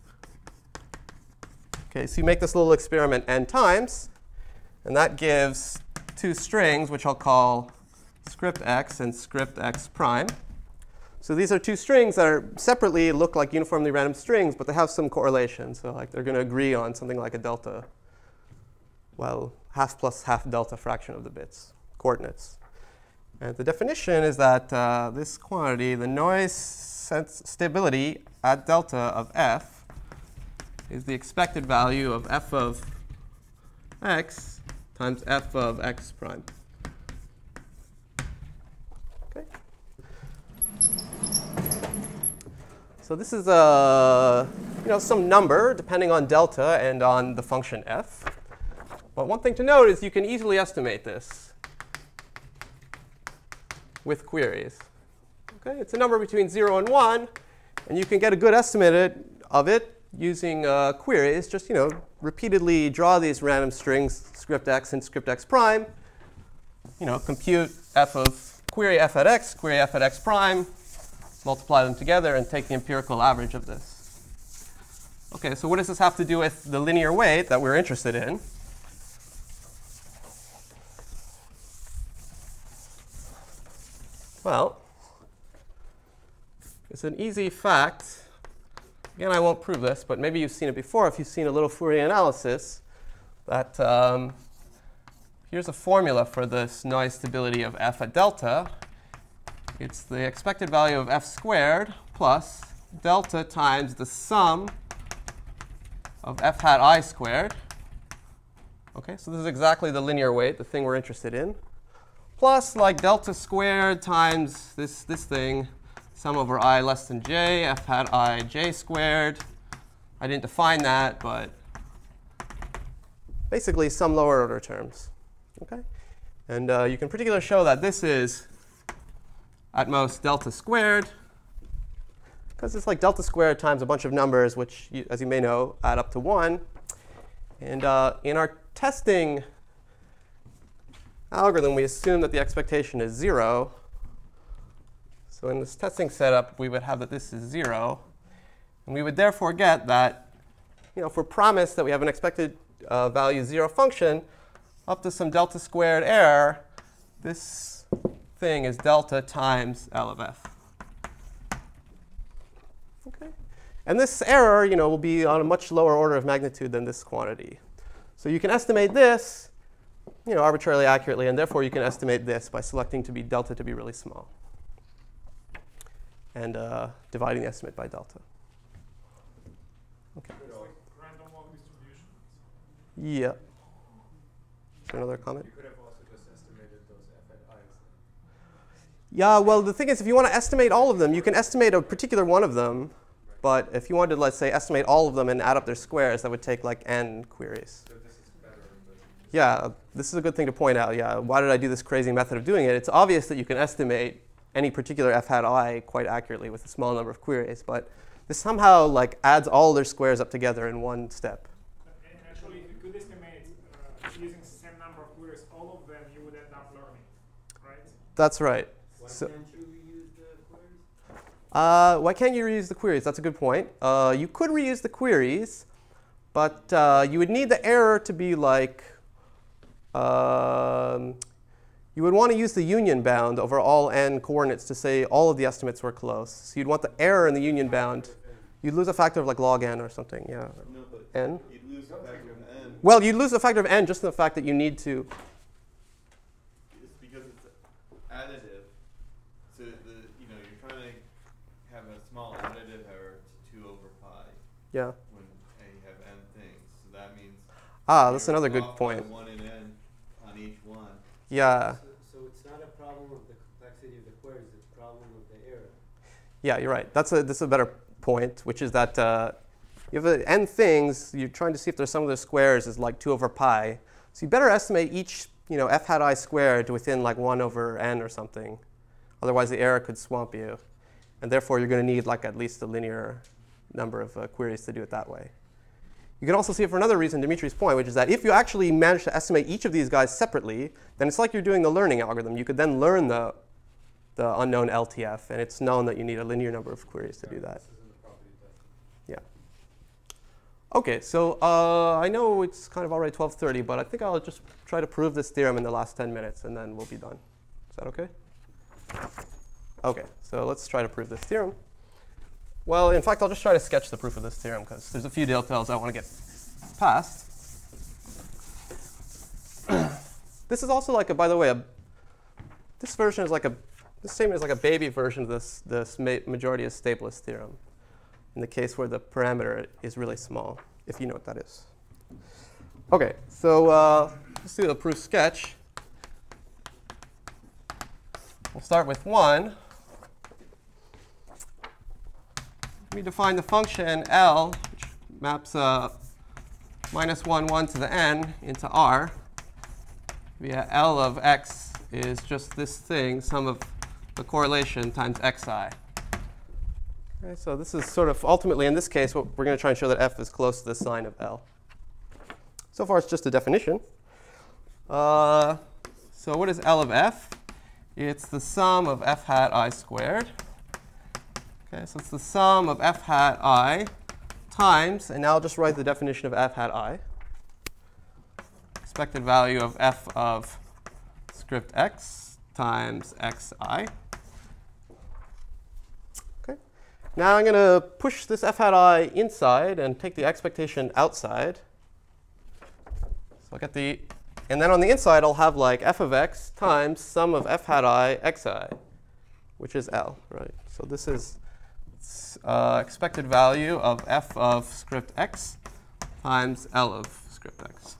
Okay, so you make this little experiment n times, and that gives two strings, which I'll call script x and script x prime. So these are two strings that are separately look like uniformly random strings, but they have some correlation. So like they're going to agree on something like a delta, well, half plus half delta fraction of the bits, coordinates. And the definition is that this quantity, the noise stability at delta of f, is the expected value of f of x times f of x prime. Okay. So this is some number depending on delta and on the function f. But one thing to note is you can easily estimate this with queries. Okay, it's a number between 0 and 1, and you can get a good estimate of it using queries. Just repeatedly draw these random strings, script x and script x prime. Compute query f at x, query f at x prime, multiply them together, and take the empirical average of this. Okay, so what does this have to do with the linear weight that we're interested in? Well, it's an easy fact. Again, I won't prove this, but maybe you've seen it before if you've seen a little Fourier analysis, that here's a formula for this noise stability of f at delta. It's the expected value of f squared plus delta times the sum of f hat I squared. Okay, so this is exactly the linear weight, the thing we're interested in. Plus like delta squared times this thing, sum over I less than j, f hat I j squared. I didn't define that, but basically some lower order terms. Okay? And you can particularly show that this is at most delta squared, because it's like delta squared times a bunch of numbers, which, as you may know, add up to 1. And in our testing algorithm, we assume that the expectation is 0. So in this testing setup, we would have that this is 0. And we would therefore get that, if we're promised that we have an expected value 0 function, up to some delta squared error, this thing is delta times L of f. Okay. And this error, will be on a much lower order of magnitude than this quantity. So you can estimate this, arbitrarily accurately, and therefore you can estimate this by selecting delta to be really small and dividing the estimate by delta. Okay. It's like random walk distribution. Yeah. Is there another comment? You could have also just estimated those f at i's. Yeah, well, the thing is, if you want to estimate all of them, you can estimate a particular one of them. But if you wanted to, let's say, estimate all of them and add up their squares, that would take like n queries. So this is better. Yeah, this is a good thing to point out. Yeah, why did I do this crazy method of doing it? It's obvious that you can estimate any particular f hat I quite accurately with a small number of queries. But this somehow like adds all their squares up together in one step. And actually, if you could estimate using the same number of queries, all of them, you would end up learning, right? That's right. Why So, can't you reuse the queries? why can't you reuse the queries? That's a good point. You could reuse the queries, but you would need the error to be like, you would want to use the union bound over all n coordinates to say all of the estimates were close. So you'd want the error in the union bound. You'd lose a factor of like log n or something, yeah. No, but N? you'd lose the factor of n. Well, you'd lose the factor of n just in the fact that you need to. It's because it's additive. So you're trying to have a small additive error to 2 over pi. Yeah. When you have n things. So that means That's another you're good off point. by 1 in n on each one. Yeah. So it's not a problem of the complexity of the queries, it's a problem of the error. Yeah, you're right. This is a better point, which is that you have n things. You're trying to see if there's some of the squares is like 2 over pi. So you better estimate each f hat I squared to within like 1 over n or something. Otherwise, the error could swamp you. And therefore, you're going to need like at least a linear number of queries to do it that way. You can also see it for another reason, Dimitri's point, which is that if you actually manage to estimate each of these guys separately, then it's like you're doing the learning algorithm. You could then learn the unknown LTF, and it's known that you need a linear number of queries to do that. Yeah. OK, so I know it's kind of already 12:30, but I think I'll just try to prove this theorem in the last 10 minutes, and then we'll be done. Is that OK? OK, so let's try to prove this theorem. Well, in fact, I'll just try to sketch the proof of this theorem, because there's a few details I want to get past. This is also like, by the way, this version is like this statement is like a baby version of this majority of stateless theorem, in the case where the parameter is really small, if you know what that is. OK, so let's do the proof sketch. We'll start with 1. We define the function L, which maps minus 1, 1 to the n into R, via L of x is just this thing, sum of the correlation times xi. Okay, so this is sort of ultimately, in this case, what we're going to try and show that f is close to the sign of L. So far, it's just a definition. So what is L of f? It's the sum of f hat I squared. Okay, so it's the sum of f hat I times, and now I'll just write the definition of f hat I. Expected value of f of script x times xi. Okay. Now I'm going to push this f hat I inside and take the expectation outside. So I'll get the, and then on the inside I'll have like f of x times sum of f hat I xi, which is L, right? So this is expected value of f of script x times L of script x.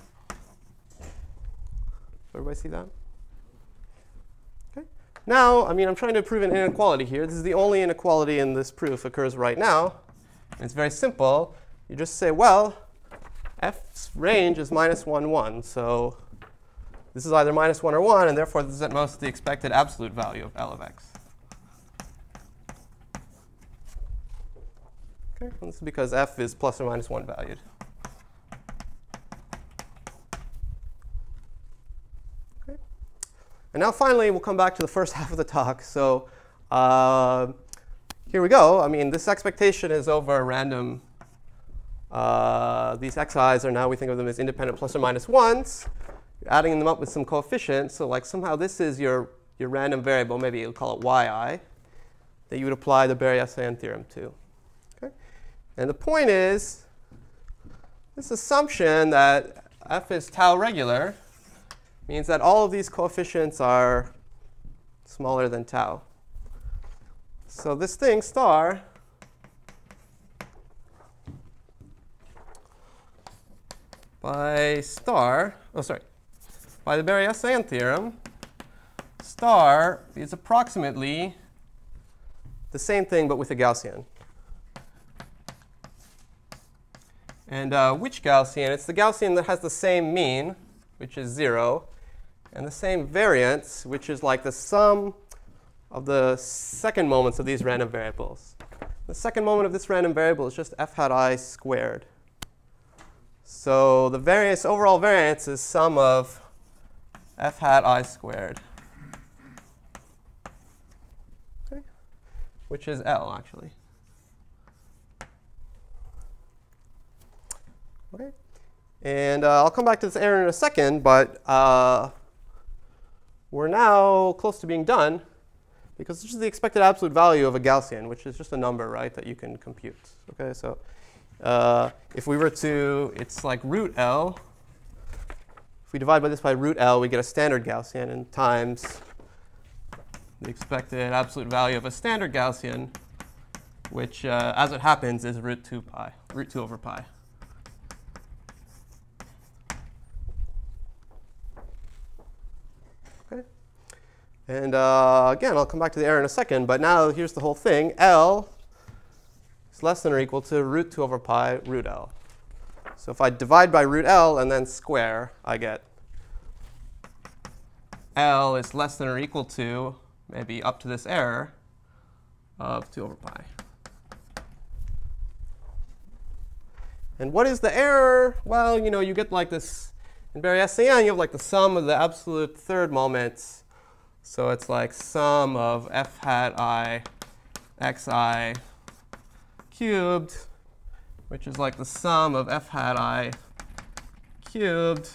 Everybody see that? Okay. Now, I'm trying to prove an inequality here. This is the only inequality in this proof occurs right now. And it's very simple. You just say, well, f's range is minus 1, 1. So this is either minus 1 or 1, and therefore this is at most the expected absolute value of L of x. Okay, and this is because f is plus or minus 1 valued. Okay. And now finally, we'll come back to the first half of the talk. So here we go. This expectation is over a random. These xi's are now, we think of them as independent plus or minus 1s. You're adding them up with some coefficients. So like somehow this is your random variable. Maybe you'll call it yi, that you would apply the Berry-Assayen theorem to. And the point is, this assumption that f is tau regular means that all of these coefficients are smaller than tau. So this thing, star, by the Berry-Assayen theorem, star is approximately the same thing but with a Gaussian. And which Gaussian? It's the Gaussian that has the same mean, which is 0, and the same variance, which is like the sum of the second moments of these random variables. The second moment of this random variable is just f hat I squared. So the variance, overall variance is sum of f hat I squared, okay, which is L, actually. Okay. And I'll come back to this error in a second, but we're now close to being done, because this is the expected absolute value of a Gaussian, which is just a number, right, that you can compute. Okay, so if we were to, it's like root L. If we divide by this by root L, we get a standard Gaussian, and times the expected absolute value of a standard Gaussian, which, as it happens, is root 2 over pi. And again, I'll come back to the error in a second, but now here's the whole thing. L is less than or equal to root 2 over pi root L. So if I divide by root L and then square, I get L is less than or equal to, maybe up to this error, of 2 over pi. And what is the error? Well, you know, you get like this, in Barry-Estienne, you have like the sum of the absolute third moments. So it's like sum of f hat I xi cubed, which is like the sum of f hat I cubed.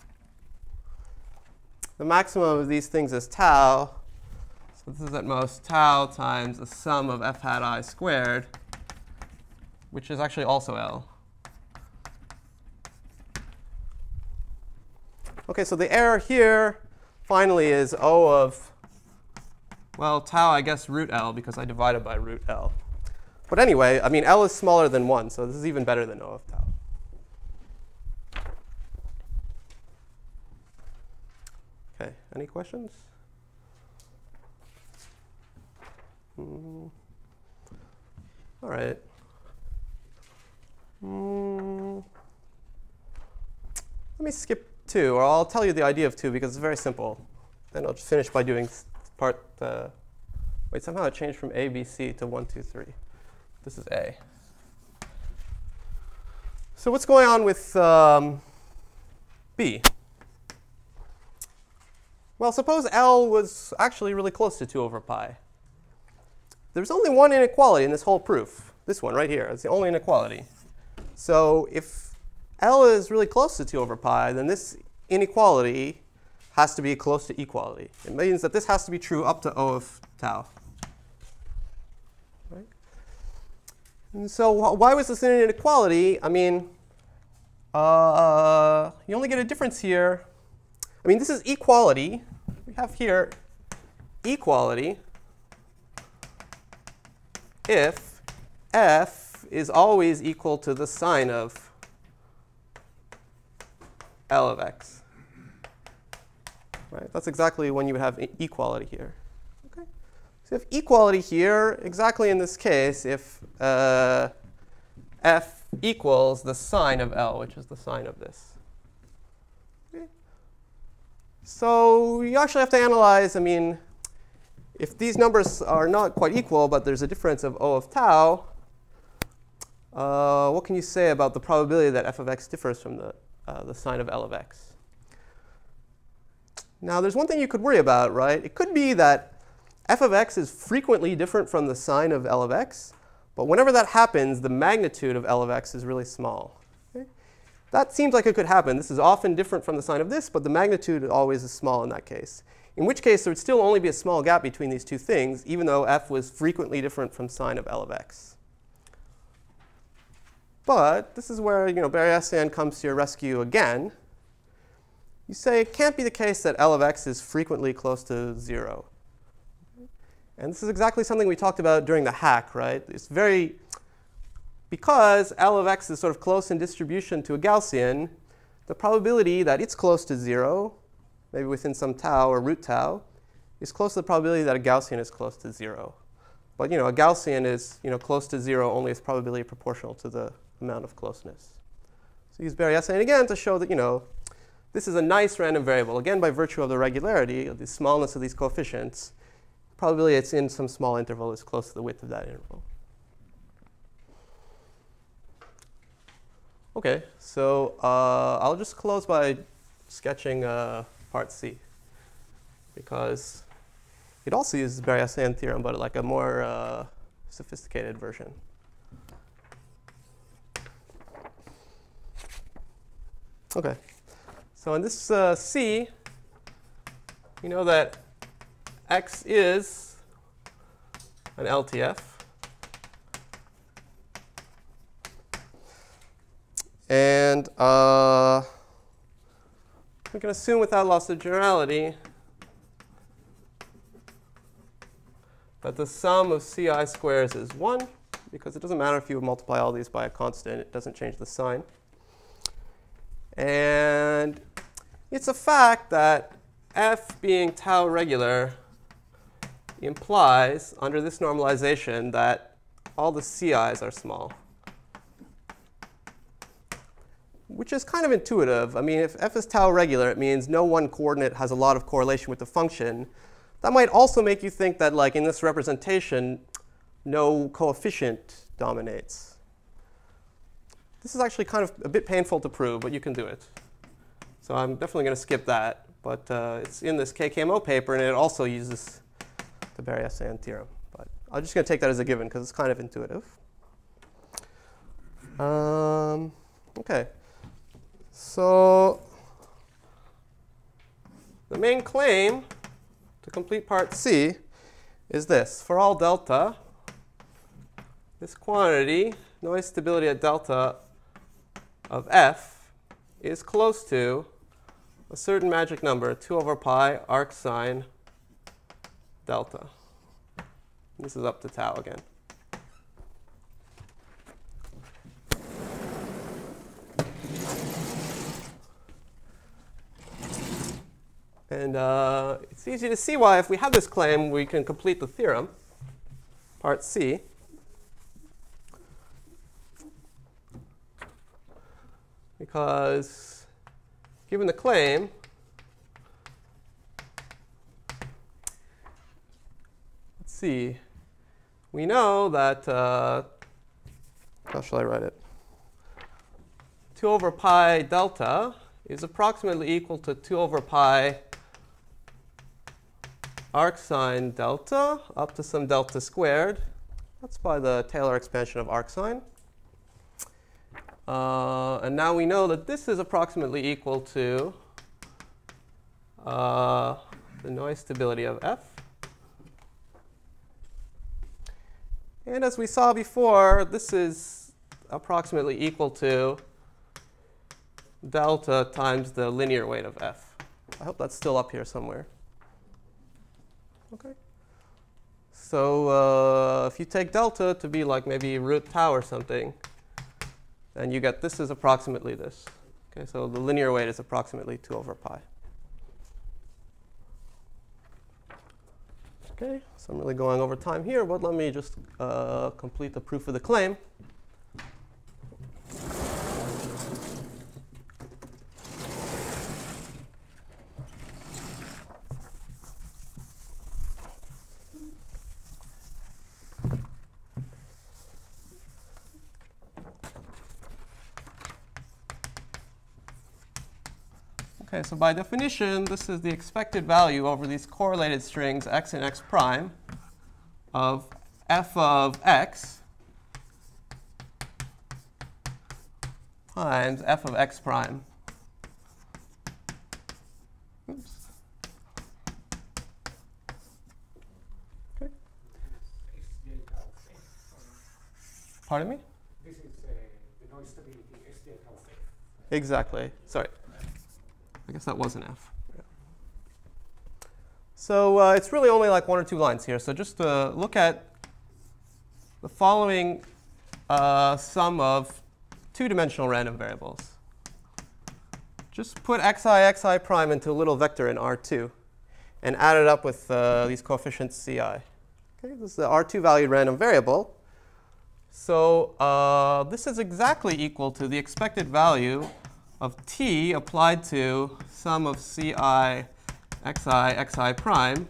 The maximum of these things is tau. So this is at most tau times the sum of f hat I squared, which is actually also L. OK, so the error here finally is O of, well, tau, I guess, root L, because I divided by root L. But anyway, I mean, L is smaller than 1, so this is even better than O of tau. OK, any questions? All right. Let me skip 2, or I'll tell you the idea of 2 because it's very simple. Then I'll just finish by doing part. Wait, somehow it changed from A, B, C to 1, 2, 3. This is A. So what's going on with B? Well, suppose L was actually really close to 2 over pi. There's only one inequality in this whole proof. This one right here. It's the only inequality. So if L is really close to 2 over pi, then this inequality has to be close to equality. It means that this has to be true up to O of tau. Right? And so why was this an inequality? I mean, you only get a difference here. I mean, this is equality. We have here equality if f is always equal to the sine of L of x. Right? That's exactly when you would have equality here. Okay? So if equality here, exactly in this case, if f equals the sine of L, which is the sine of this. Okay? So you actually have to analyze, I mean, if these numbers are not quite equal, but there's a difference of O of tau, what can you say about the probability that f of x differs from the sine of L of x? Now, there's one thing you could worry about, right? It could be that f of x is frequently different from the sine of L of x. But whenever that happens, the magnitude of L of x is really small. Okay? That seems like it could happen. This is often different from the sine of this, but the magnitude always is small in that case. In which case, there would still only be a small gap between these two things, even though f was frequently different from sine of L of x. But this is where Barry-Estienne comes to your rescue again. You say it can't be the case that L of x is frequently close to 0. And this is exactly something we talked about during the hack, right? It's because L of x is sort of close in distribution to a Gaussian, the probability that it's close to 0, maybe within some tau or root tau, is close to the probability that a Gaussian is close to 0. But a Gaussian is close to 0 only as probability proportional to the amount of closeness. So use Barry-Estienne again to show that this is a nice random variable. Again, by virtue of the regularity, of the smallness of these coefficients, probability it's in some small interval is close to the width of that interval. Okay, so I'll just close by sketching part C, because it also uses Barrier-Sand theorem, but like a more sophisticated version. Okay, so in this C, we know that X is an LTF. And we can assume without loss of generality that the sum of CI squares is 1, because it doesn't matter if you multiply all these by a constant. It doesn't change the sign. And it's a fact that f being tau regular implies, under this normalization, that all the CIs are small, which is kind of intuitive. I mean, if f is tau regular, it means no one coordinate has a lot of correlation with the function. That might also make you think that, like in this representation, no coefficient dominates. This is actually kind of a bit painful to prove, but you can do it. So I'm definitely going to skip that. But it's in this KKMO paper, and it also uses the Barrier-Sand theorem. But I'm just going to take that as a given, because it's kind of intuitive. OK. So the main claim to complete part C is this. For all delta, this quantity, noise stability at delta of f, is close to a certain magic number, 2 over pi arc sine delta. This is up to tau again. And it's easy to see why, if we have this claim, we can complete the theorem, part C. Because given the claim, let's see, we know that, how shall I write it? 2 over pi delta is approximately equal to 2 over pi arc sine delta up to some delta squared. That's by the Taylor expansion of arc sine. And now we know that this is approximately equal to the noise stability of f. And as we saw before, this is approximately equal to delta times the linear weight of f. I hope that's still up here somewhere. OK. So if you take delta to be like maybe root tau or something, then you get this is approximately this. Okay, so the linear weight is approximately 2 over pi. OK, so I'm really going over time here, but let me just complete the proof of the claim. OK, so by definition, this is the expected value over these correlated strings x and x prime of f of x times f of x prime. Oops. OK. Pardon me? This is the noise stability S delta of f. Exactly. Sorry. I guess that was an f. Yeah. So it's really only like 1 or 2 lines here. So just look at the following sum of 2-dimensional random variables. Just put xi prime into a little vector in R2 and add it up with these coefficients ci. Okay, this is the R2 valued random variable. So this is exactly equal to the expected value of t applied to sum of ci xi prime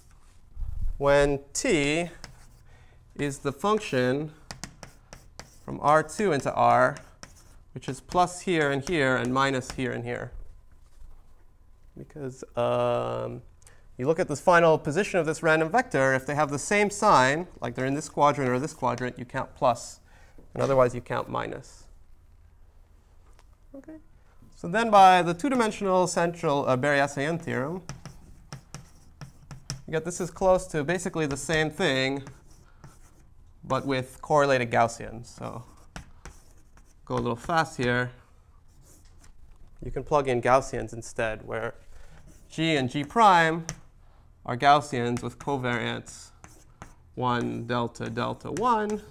when t is the function from R2 into R, which is plus here and minus here and here. Because you look at this final position of this random vector, if they have the same sign, like they're in this quadrant or this quadrant, you count plus, and otherwise you count minus. Okay. So then by the two-dimensional central Berry-Assayen theorem, you get this is close to basically the same thing, but with correlated Gaussians. So go a little fast here. You can plug in Gaussians instead, where G and G prime are Gaussians with covariance 1 delta delta 1.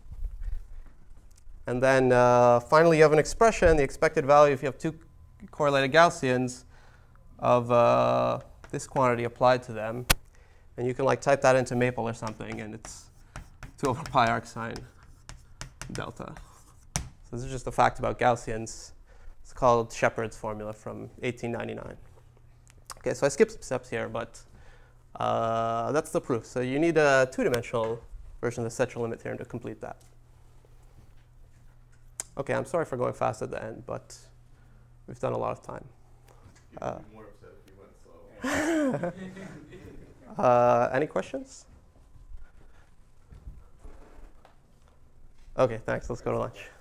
And then finally, you have an expression, the expected value, if you have two correlated Gaussians, of this quantity applied to them. And you can like type that into Maple or something, and it's 2 over pi arc sine delta. So this is just a fact about Gaussians. It's called Shepard's formula from 1899. OK, so I skipped some steps here, but that's the proof. So you need a two-dimensional version of the Central Limit Theorem to complete that. OK, I'm sorry for going fast at the end, but we've done a lot of time. You'd be more upset if you went slow. Any questions? OK, thanks. Let's go to lunch.